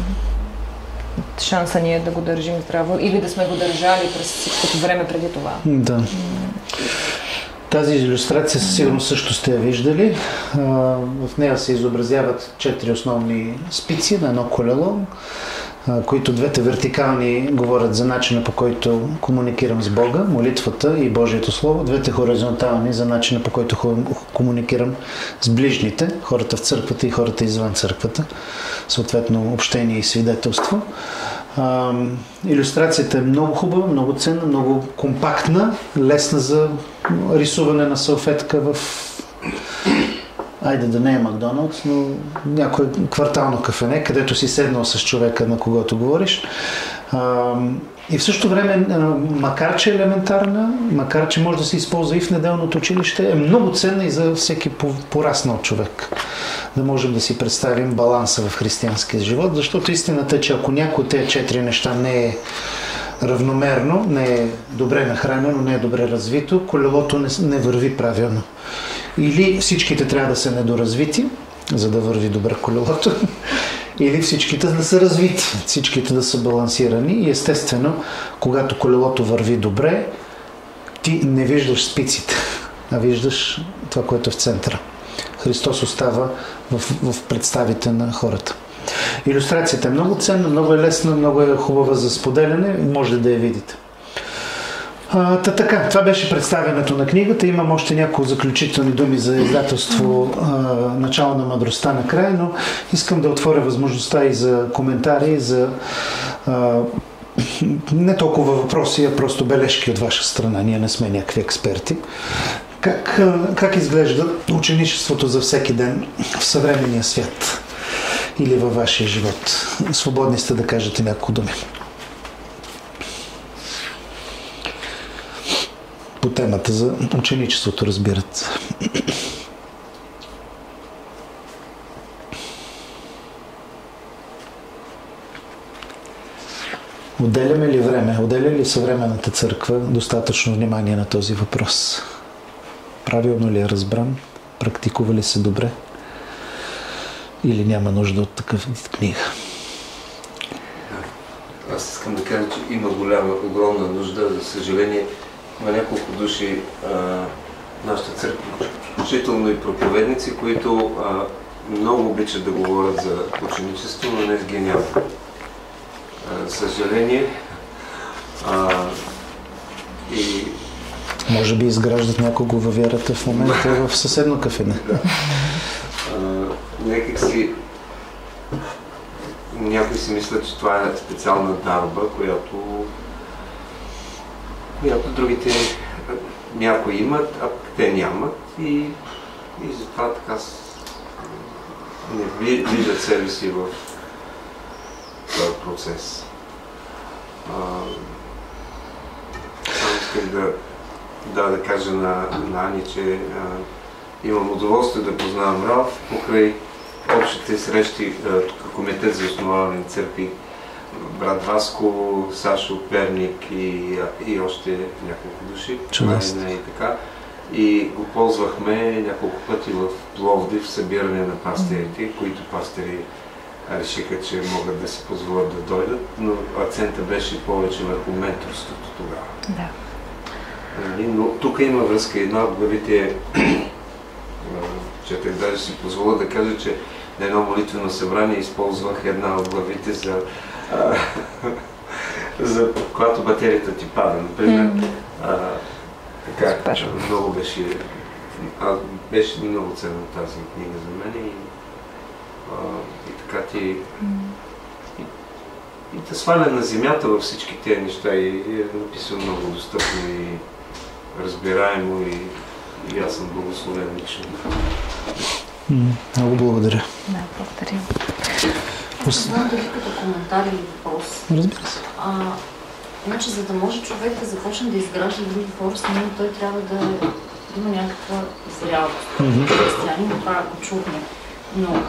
шанса ни е да го държим здраво или да сме го държали през всичкото време преди това. Да. Тази илюстрация със сигурност също сте я виждали. В нея се изобразяват четири основни спици на едно колело, които двете вертикални говорят за начина, по който комуникирам с Бога, молитвата и Божието Слово. Двете хоризонтални за начина, по който комуникирам с ближните, хората в църквата и хората извън църквата, съответно общение и свидетелство. А, илюстрацията е много хубава, много ценна, много компактна, лесна за рисуване на салфетка в... Айде да не е Макдоналдс, но някое квартално кафене, където си седнал с човека, на когото говориш. А, и в същото време, макар че е елементарна, макар че може да се използва и в неделното училище, е много ценна и за всеки пораснал човек. Да можем да си представим баланса в християнския живот, защото истината е, че ако някой от тези четири неща не е равномерно, не е добре нахранено, не е добре развито, колелото не, не върви правилно. Или всичките трябва да са недоразвити, за да върви добре колелото, или всичките да са развити, всичките да са балансирани. И естествено, когато колелото върви добре, ти не виждаш спиците, а виждаш това, което е в центъра. Христос остава в, в представите на хората. Илюстрацията е много ценна, много е лесна, много е хубава за споделяне, може да я видите. А, та, така, това беше представянето на книгата. Имам още няколко заключителни думи за издателство а, начало на мъдростта накрая, но искам да отворя възможността и за коментари, за а, не толкова въпроси, а просто бележки от ваша страна. Ние не сме някакви експерти. Как, как изглежда ученичеството за всеки ден в съвременния свят или във вашия живот? Свободни сте да кажете няколко думи. По темата за ученичеството, разбирате. Отделяме ли време? Отделя ли съвременната църква достатъчно внимание на този въпрос? Правилно ли е разбран? Практикува ли се добре? Или няма нужда от такъв книга? Аз искам да кажа, че има голяма, огромна нужда. За съжаление, има няколко души а, нашата църква, включително и проповедници, които а, много обичат да говорят за ученичество, но днес ги няма. За съжаление. А, и... Може би изграждат някого във вярата в момента в съседно кафене. Да. А, някак си... Някои си мислят, че това е специална дарба, която... която другите някои имат, а те нямат. И, и затова така с... не виждат себе си в този процес. А, само искам да, да, да кажа на, на Ани, че а, имам удоволствие да познавам Ралф покрай общите срещи, а, тук комитет за основаване на църкви, брат Васко, Сашо Перник и, и още няколко души. Чудесно. И така. И го ползвахме няколко пъти в Пловдив в събиране на пастирите, които пастири решиха, че могат да си позволят да дойдат, но акцента беше повече върху менторството тогава. Да. Но тук има връзка. Една от главите, четах, даже си позволя да кажа, че на едно молитвено събрание използвах една от главите за, а, за когато батерията ти пада. Например, mm. а, така, много беше, а, беше много ценна тази книга за мен и Uh, и така ти mm. и, и да сваля на земята във всички тези неща и, и е написано много достъпно и разбираемо и, и аз съм благословен лично. Mm, много благодаря. Да, благодаря. Не знам дали като коментар или въпрос. Разбира се. А, значи, за да може човек да започне да изгражда други хора с него, той трябва да, да има някаква зрялост. Mm-hmm. Християни, това го чухме. Но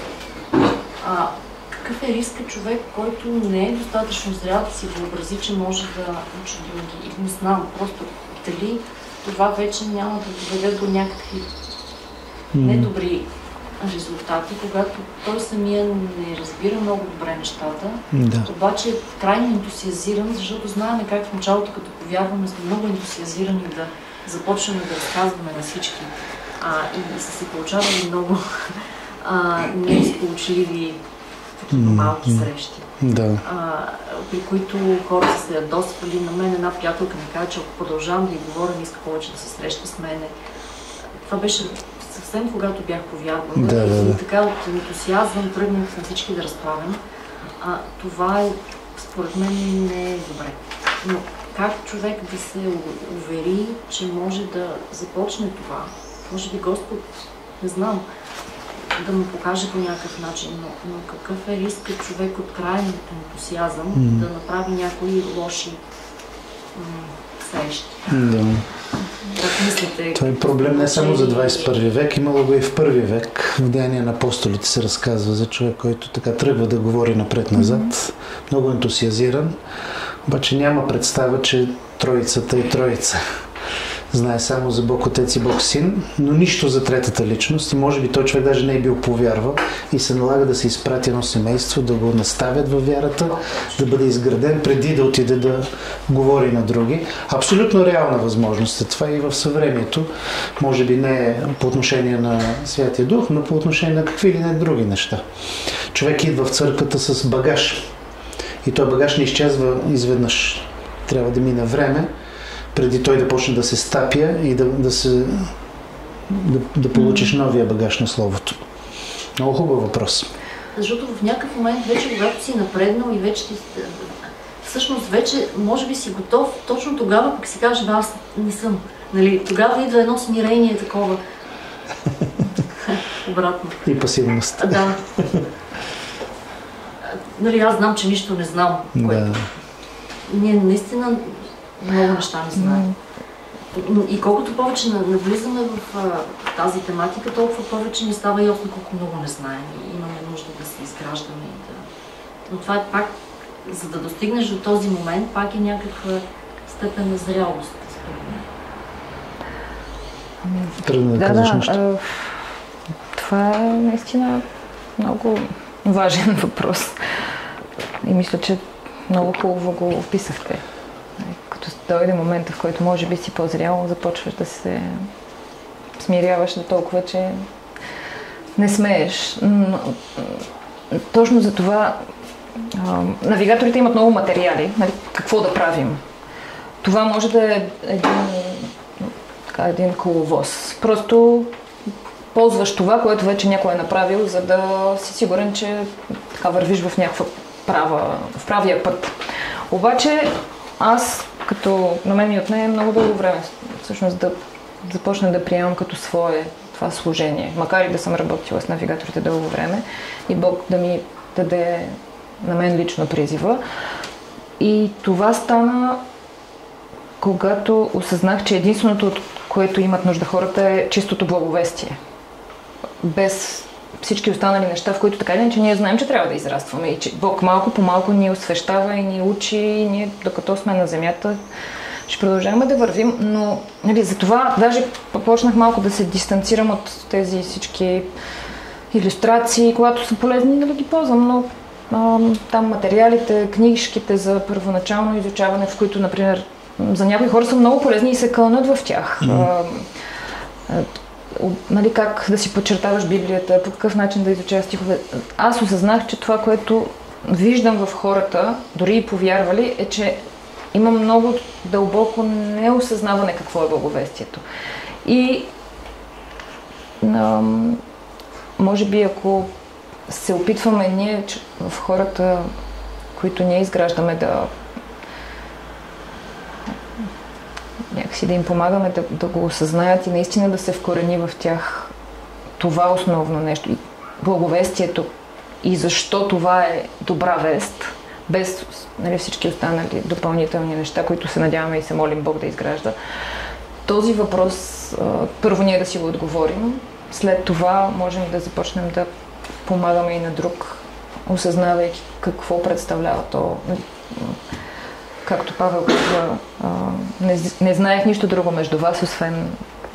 А, какъв е риска човек, който не е достатъчно зрял да си въобрази, че може да учи други? И не знам, просто дали това вече няма да доведе до някакви mm. недобри резултати, когато той самия не разбира много добре нещата, да. Обаче е крайно ентусиазиран, защото знаем как в началото, като повярваме, сме много ентусиазирани да започнем да разказваме на всички. А, и, и са се получавали много А, неизполучливи такива mm, малки mm, срещи, да. а, при които хора са се ядосвали. На мен една приятелка ми каза, че ако продължавам да й говоря, не иска повече да се среща с мене. Това беше съвсем когато бях повярвала. Да, да, да. И така от ентусиазъм тръгнах на всички да разправям. А, това е, според мен, не е добре. Но как човек да се увери, че може да започне това? Може би Господ, не знам, да му покаже по някакъв начин, но, но какъв е рискът човек от крайен ентусиазъм mm. да направи някои лоши м- срещи? Да. Как мислите? Това е проблем не само за двадесет и първи век, имало го и в първи век. В Деяния на апостолите се разказва за човек, който така тръгва да говори напред-назад, mm-hmm. много ентусиазиран, обаче няма представа, че Троицата е Троица. Знае само за Бог Отец и Бог Син, но нищо за третата личност и може би той човек даже не е бил повярвал и се налага да се изпрати едно семейство, да го наставят във вярата, да бъде изграден преди да отиде да говори на други. Абсолютно реална възможност е това и в съвремието. Може би не по отношение на Святия Дух, но по отношение на какви или не други неща. Човек идва в църквата с багаж и той багаж не изчезва изведнъж. Трябва да мине време преди той да почне да се стапя и да, да, се, да, да получиш новия багаж на Словото? Много хубав въпрос. Защото в някакъв момент вече, когато си напреднал и вече ти... Всъщност вече, може би си готов, точно тогава пък си кажеш, аз не съм. Нали, тогава идва едно смирение такова. Обратно. И пасивност. Да. Нали, аз знам, че нищо не знам. Което... Да. Ние наистина много неща не знаем. И колкото повече навлизаме в а, тази тематика, толкова повече ни става ясно колко много не знаем. И имаме нужда да се изграждаме. Да... Но това е пак, за да достигнеш до този момент, пак е някаква степен на зрялост. Трудно да, да кажеш да, нещо. А, това е наистина много важен въпрос. И мисля, че много хубаво го описахте. Като дойде момента, в който може би си по-зрял, започваш да се смиряваш до толкова, че не смееш. Но, точно за това а, навигаторите имат много материали, нали, какво да правим. Това може да е един, така, един коловоз. Просто ползваш това, което вече някой е направил, за да си сигурен, че така вървиш в някаква права, в правия път. Обаче аз, като на мен ми отне много дълго време, всъщност да започна да приемам като свое това служение, макар и да съм работила с навигаторите дълго време и Бог да ми даде на мен лично призива. И това стана, когато осъзнах, че единственото, от което имат нужда хората, е чистото благовестие. Без всички останали неща, в които така или иначе ние знаем, че трябва да израстваме и че Бог малко по малко ни освещава и ни учи и ние, докато сме на земята, ще продължаваме да вървим, но нали, за това даже почнах малко да се дистанцирам от тези всички илюстрации, когато са полезни, да ги ползвам, но а, там материалите, книжките за първоначално изучаване, в които, например, за някои хора са много полезни и се кълнат в тях. Mm-hmm. А, а, нали, как да си подчертаваш Библията, по какъв начин да изучаваш стихове. Аз осъзнах, че това, което виждам в хората, дори и повярвали, е, че има много дълбоко неосъзнаване какво е благовестието. И а, може би ако се опитваме ние в хората, които ние изграждаме, да някакси да им помагаме да, да го осъзнаят и наистина да се вкорени в тях това основно нещо. И благовестието и защо това е добра вест, без нали, всички останали допълнителни неща, които се надяваме и се молим Бог да изгражда. Този въпрос първо ние да си го отговорим, след това можем да започнем да помагаме и на друг, осъзнавайки какво представлява то. Както Павел казва, не, не знаех нищо друго между вас, освен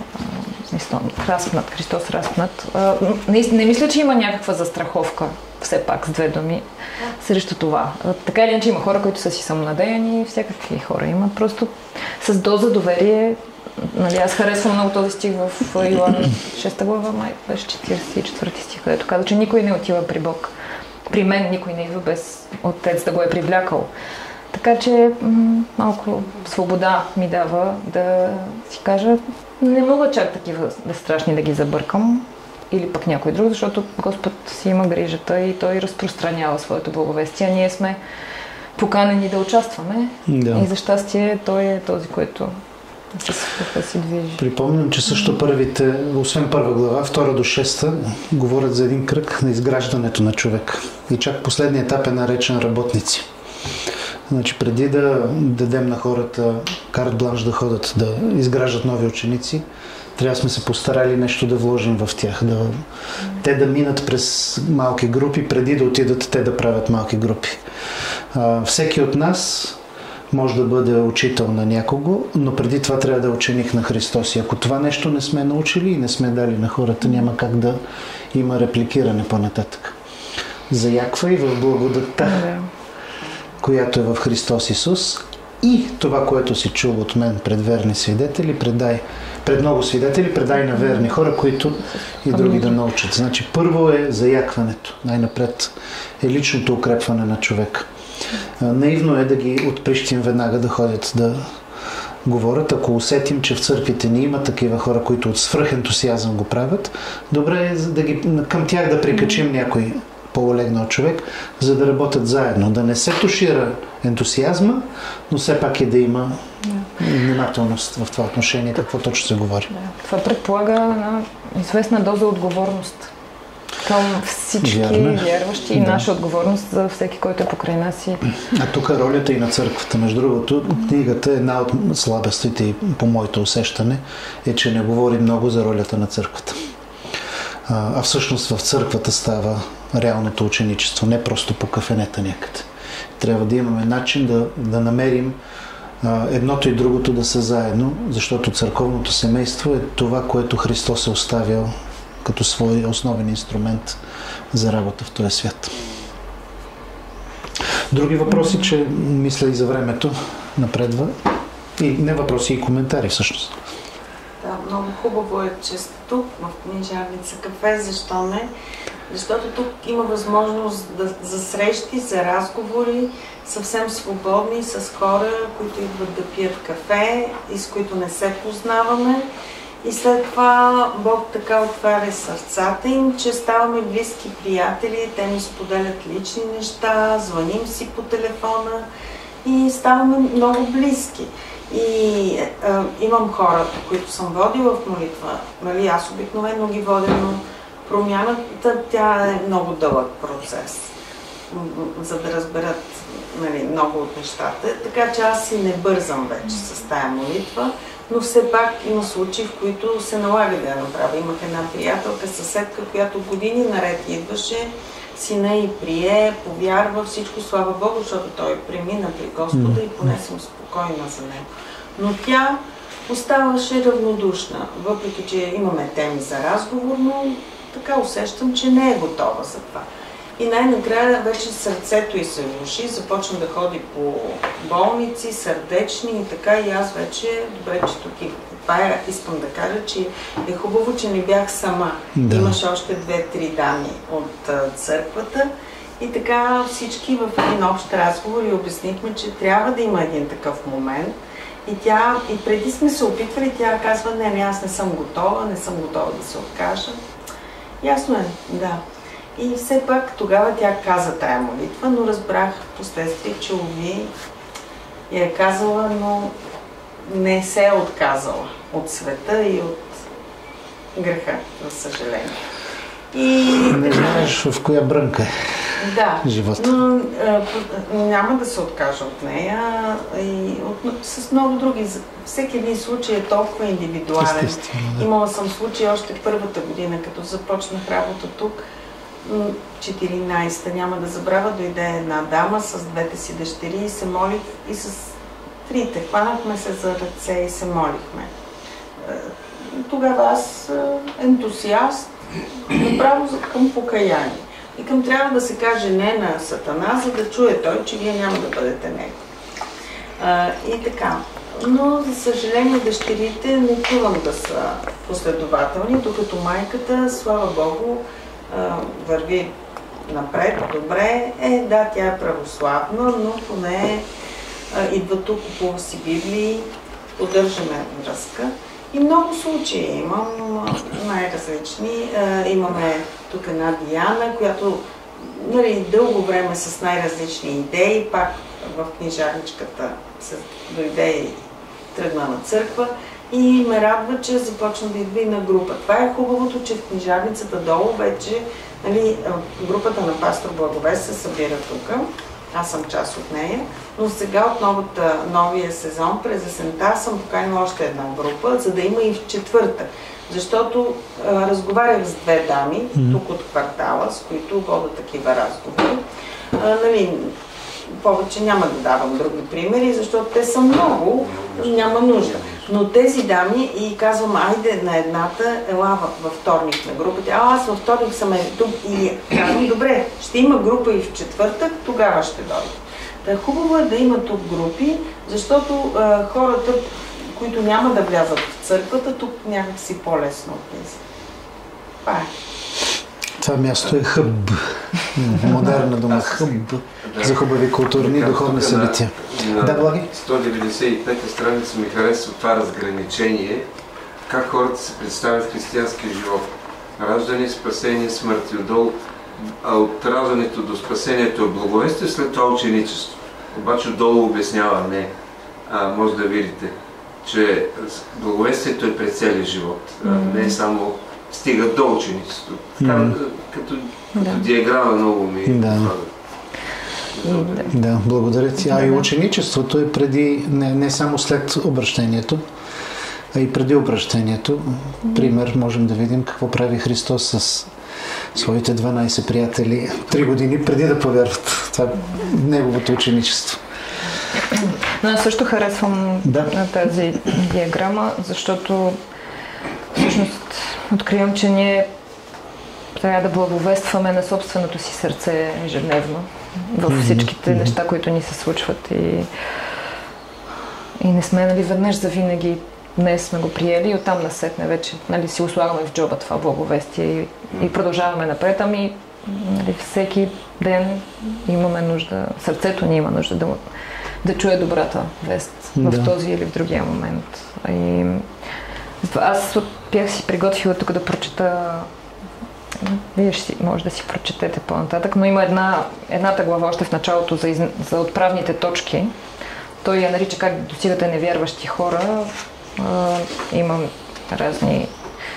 разпнат, Христос разпнат. Не, не мисля, че има някаква застраховка, все пак с две думи, срещу това. Така или иначе има хора, които са си самонадеяни, всякакви хора имат. Просто с доза доверие. Нали, аз харесвам много този стих в Йоан шеста глава, май беше четиридесет и четвърти стих, където казва, че никой не отива при Бог. При мен никой не идва без Отец да го е привлякал. Така че м- малко свобода ми дава да си кажа, не мога чак такива да страшни да ги забъркам или пък някой друг, защото Господ си има грижата и Той разпространява своето благовестие. Ние сме поканени да участваме да. И за щастие Той е този, който с да си движи. Припомням, че също първите, освен първа глава, втора до шеста, говорят за един кръг на изграждането на човек. И чак последният етап е наречен работници. Значи преди да дадем на хората карт бланш да ходят, да изграждат нови ученици, трябва да сме се постарали нещо да вложим в тях. Да, те да минат през малки групи, преди да отидат те да правят малки групи. А, всеки от нас може да бъде учител на някого, но преди това трябва да е ученик на Христос. И ако това нещо не сме научили и не сме дали на хората, няма как да има репликиране по-нататък. Заяквай в благодатта, която е в Христос Исус, и това, което си чул от мен пред верни свидетели, предай, пред много свидетели, предай на верни хора, които и други да научат. Значи първо е заякването. Най-напред е личното укрепване на човека. Наивно е да ги отприщим веднага да ходят да, говорят. Ако усетим, че в църквите ни има такива хора, които от свръхентусиазъм го правят, добре е да ги, към тях да прикачим някой по-олегнал човек, за да работят заедно. Да не се тушира ентусиазма, но все пак и да има внимателност в това отношение, какво точно се говори. Да. Това предполага на известна доза отговорност към всички Вярно. вярващи и Да. наша отговорност за всеки, който е покрай нас. И... А тук ролята и на църквата. Между другото, книгата, една от слабостите, по моето усещане, е, че не говори много за ролята на църквата. А, а всъщност в църквата става реалното ученичество, не просто по кафенета някъде. Трябва да имаме начин да, да намерим а, едното и другото да са заедно, защото църковното семейство е това, което Христос е оставил като свой основен инструмент за работа в този свят. Други въпроси, че мисля и за времето напредва. И не въпроси, и коментари всъщност. Да, много хубаво е, че сте тук в книжарница кафе. Защо не? Защото тук има възможност да, за срещи, за разговори, съвсем свободни с хора, които идват да пият кафе и с които не се познаваме. И след това Бог така отваря сърцата им, че ставаме близки приятели, те ни споделят лични неща, звъним си по телефона и ставаме много близки. И а, имам хора, които съм водила в молитва, нали, аз обикновено ги водя, но промяната, тя е много дълъг процес, за да разберат, нали, много от нещата. Така че аз си не бързам вече с тая молитва, но все пак има случаи, в които се налага да я направя. Имах една приятелка, съседка, която години наред идваше, сина й прие, повярва, всичко, слава Богу, защото той премина при Господа и поне съм спокойна за него. Но тя оставаше равнодушна, въпреки че имаме теми за разговор, но така усещам, че не е готова за това. И най-накрая вече сърцето й се руши, започна да ходи по болници, сърдечни и така, и аз вече, добре, че тук и това е, искам да кажа, че е хубаво, че не бях сама. Да. Имаше още две-три дами от а, църквата и така всички в един общ разговор и обяснихме, че трябва да има един такъв момент. И тя, и преди сме се опитвали, тя казва, не, не, аз не съм готова, не съм готова да се откажа. Ясно е, да. И все пак тогава тя каза тая молитва, но разбрах в последствие, че уви я е казала, но не се е отказала от света и от греха, за съжаление. И не знаеш в коя брънка е да, живота. Но а, няма да се откажа от нея и от, с много други. Всеки един случай е толкова индивидуален. Да. Имала съм случай още първата година, като започнах работа тук, четиринайсета, няма да забравя, дойде една дама с двете си дъщери и се молих, и с трите хванахме се за ръце и се молихме. Тогава аз, ентусиаст, направо към покаяние. И към трябва да се каже не на Сатана, за да чуе той, че вие няма да бъдете него. А, и така. Но, за съжаление, дъщерите не чувам да са последователни, докато майката, слава Богу, върви напред, добре. Е, да, тя е православна, но поне идва тук, купува си Библии, поддържаме връзка. И много случаи имам, най-различни. Имаме тук една Диана, която, нали, дълго време с най-различни идеи, пак в книжарничката се дойде и тръгна на църква. И ме радва, че започна да идва и на група. Това е хубавото, че в книжарницата долу вече, нали, групата на пастор Благовест се събира тук. Аз съм част от нея. Но сега от новата, новия сезон през есента съм поканила още една група, за да има и в четвъртък. Защото а, разговарях с две дами mm-hmm. тук от квартала, с които водя такива разговори. А, нали, повече няма да давам други примери, защото те са много, няма нужда. Но тези дами, и казвам, айде на едната, ела във вторник на групата. А, аз във вторник съм е тук и казвам, добре, ще има група и в четвъртък, тогава ще дойда. Да, хубаво е да има тук групи, защото а, хората, които няма да влязат в църквата, тук някакси по-лесно влизат. Това е. Това място е хъб. Модерна дума хъб за хубави културни и духовни събития. На да, Благи? сто деветдесет и пета страница ми харесва това разграничение, как хората се представят в християнския живот. Раждане, спасение, смърт и отдолу. А от раждането до спасението е благовестие, след това ученичество. Обаче отдолу обяснява, не. А, може да видите, че благовестието е през целия живот. Mm-hmm. Не е само стига до ученичество. Mm-hmm. Като, като да. диаграма много ми да. Да. да, благодаря ти. А и ученичеството е преди, не, не само след обращението, а и преди обращението. Пример можем да видим какво прави Христос с своите дванайсет приятели три години преди да повярват. Това е неговото ученичество. Но аз също харесвам да. на тази диаграма, защото всъщност откривам, че ние трябва да благовестваме на собственото си сърце ежедневно във всичките mm-hmm. неща, които ни се случват и, и не сме, нали, веднъж за винаги днес сме го приели и оттам насетне вече, нали, си ослагаме в джоба това благовестие и, и продължаваме напред, ами, нали, всеки ден имаме нужда, сърцето ни има нужда да, да чуе добрата вест да. в този или в другия момент. И аз бях си приготвила тук да прочета, вие ще може да си прочетете по-нататък, но има една, едната глава още в началото за, из, за отправните точки. Той я нарича как достигате невярващи хора. Uh, имам разни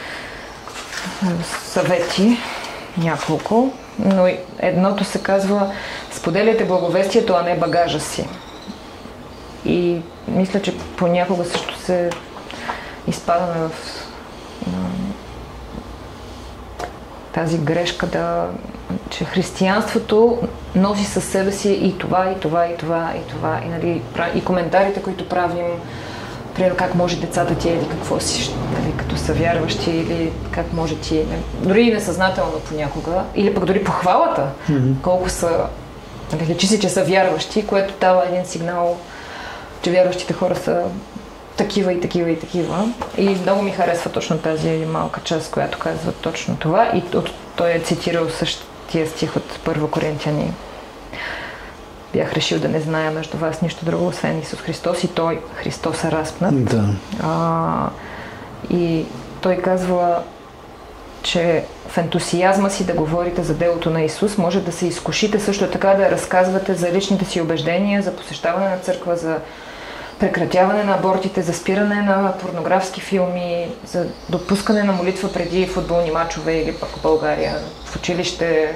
съвети, няколко, но едното се казва: споделяйте благовестието, а не багажа си. И мисля, че понякога също се изпадаме в uh, тази грешка, да, че християнството носи със себе си и това, и това, и това, и това, и, нали, и коментарите, които правим, примерно как може децата ти или какво си, нали, като са вярващи, или как може ти, дори и несъзнателно понякога, или пък дори похвалата, mm-hmm. колко са, нали, лечи си, че са вярващи, което дава един сигнал, че вярващите хора са такива и такива и такива. И много ми харесва точно тази малка част, която казва точно това. И от, той е цитирал същия стих от Първо Коринтияни. Бях решил да не зная между вас нищо друго, освен Исус Христос, и той, Христос, е разпнат. Да. А, и той казва, че в ентусиазма си да говорите за делото на Исус, може да се изкушите също така да разказвате за личните си убеждения, за посещаване на църква, за прекратяване на абортите, за спиране на порнографски филми, за допускане на молитва преди футболни мачове или пък в България, в училище,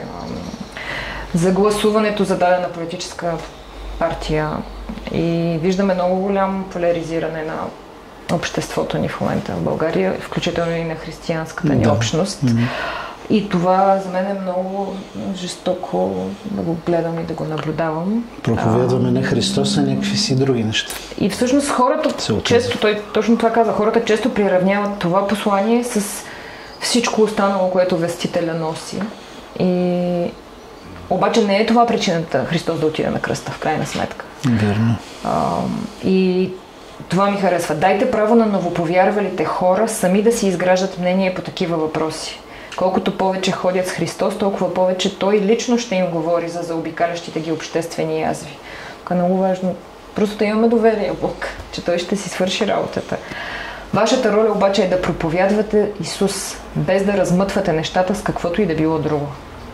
за гласуването за дадена политическа партия. И виждаме много голямо поляризиране на обществото ни в момента в България, включително и на християнската ни да. общност. Mm-hmm. И това за мен е много жестоко да го гледам и да го наблюдавам. Проповядваме на Христос, а някакви си други неща. И всъщност хората често, той точно това каза, хората често приравняват това послание с всичко останало, което вестителя носи. И обаче не е това причината Христос да отиде на кръста, в крайна сметка. Верно. А, и това ми харесва. Дайте право на новоповярвалите хора сами да си изграждат мнение по такива въпроси. Колкото повече ходят с Христос, толкова повече Той лично ще им говори за заобикалящите ги обществени язви. Така е много важно. Просто да имаме доверие в Бог, че Той ще си свърши работата. Вашата роля обаче е да проповядвате Исус, без да размътвате нещата с каквото и да било друго.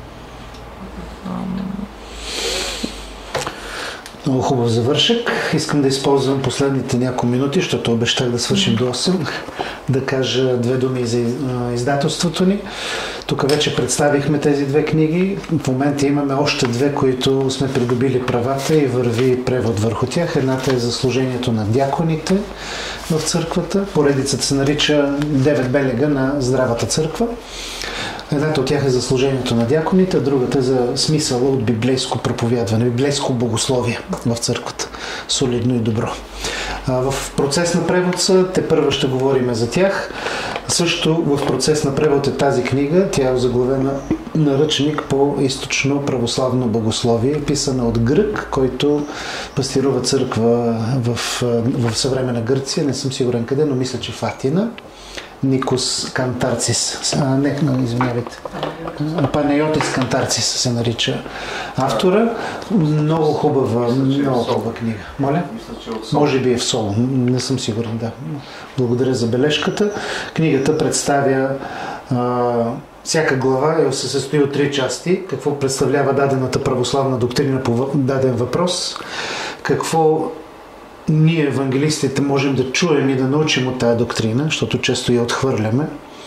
Много хубав завършък. Искам да използвам последните няколко минути, защото обещах да свършим до осем, да кажа две думи за издателството ни. Тук вече представихме тези две книги. В момента имаме още две, които сме придобили правата и върви превод върху тях. Едната е за служението на дяконите в църквата. Поредицата се нарича Девет белега на здравата църква. Едната от тях е за служението на дяконите, а другата е за смисъла от библейско проповядване, библейско богословие в църквата. Солидно и добро. В процес на превод са, те първо ще говорим за тях. Също в процес на превод е тази книга, тя е озаглавена Наръчник по източно православно богословие, писана от грък, който пастирува църква в, в съвременна Гърция, не съм сигурен къде, но мисля, че в Атина. Никос Кантарцис. А, не, извинявайте. Панайотис Кантарцис се нарича автора. Много хубава, много хубава книга. Моля? Може би е в Солун. Не съм сигурен, да. Благодаря за бележката. Книгата представя а, всяка глава се състои от три части. Какво представлява дадената православна доктрина по даден въпрос, какво ние, евангелистите, можем да чуем и да научим от тая доктрина, защото често я отхвърляме,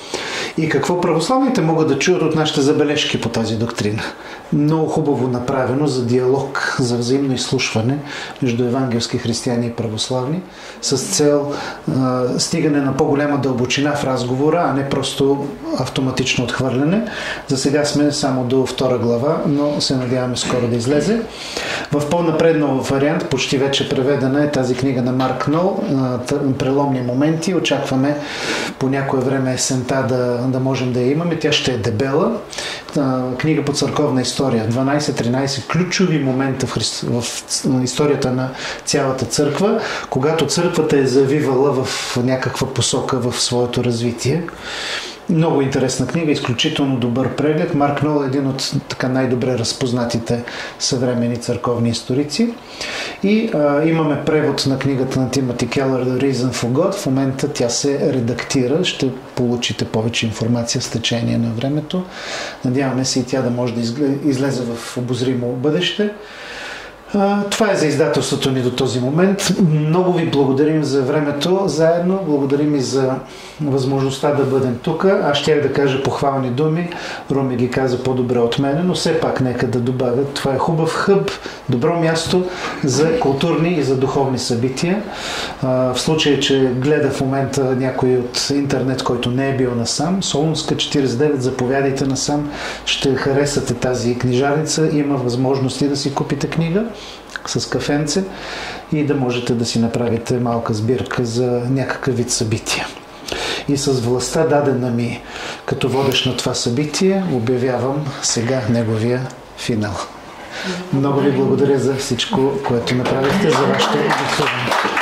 и какво православните могат да чуят от нашите забележки по тази доктрина. Много хубаво направено за диалог, за взаимно изслушване между евангелски християни и православни, с цел а, стигане на по-голяма дълбочина в разговора, а не просто автоматично отхвърляне. За сега сме само до втора глава, но се надяваме скоро да излезе. В по-напреднал вариант, почти вече преведена е тази книга на Марк Нол, Преломни моменти. Очакваме по някое време есента да, да можем да я имаме. Тя ще е дебела. Книга по църковна история. дванайсет-тринайсет ключови момента в, христо... в историята на цялата църква, когато църквата е завивала в някаква посока в своето развитие. Много интересна книга, изключително добър преглед. Марк Нол е един от така най-добре разпознатите съвременни църковни историци. И а, имаме превод на книгата на Тимоти Келър The Reason for God. В момента тя се редактира. Ще получите повече информация с течение на времето. Надяваме се и тя да може да излезе в обозримо бъдеще. Това е за издателството ни до този момент. Много ви благодарим за времето заедно, благодарим и за възможността да бъдем тук. Аз щях да кажа похвални думи, Руми ги каза по-добре от мене, но все пак нека да добавя. Това е хубав хъб, добро място за културни и за духовни събития. В случай, че гледа в момента някой от интернет, който не е бил насам, Солунска четирийсет и девет, заповядайте насам, ще харесате тази книжарница, има възможности да си купите книга с кафенце и да можете да си направите малка сбирка за някакъв вид събития. И с властта, дадена ми като водещ на това събитие, обявявам сега неговия финал. Много ви благодаря за всичко, което направихте, за вашето гласуване.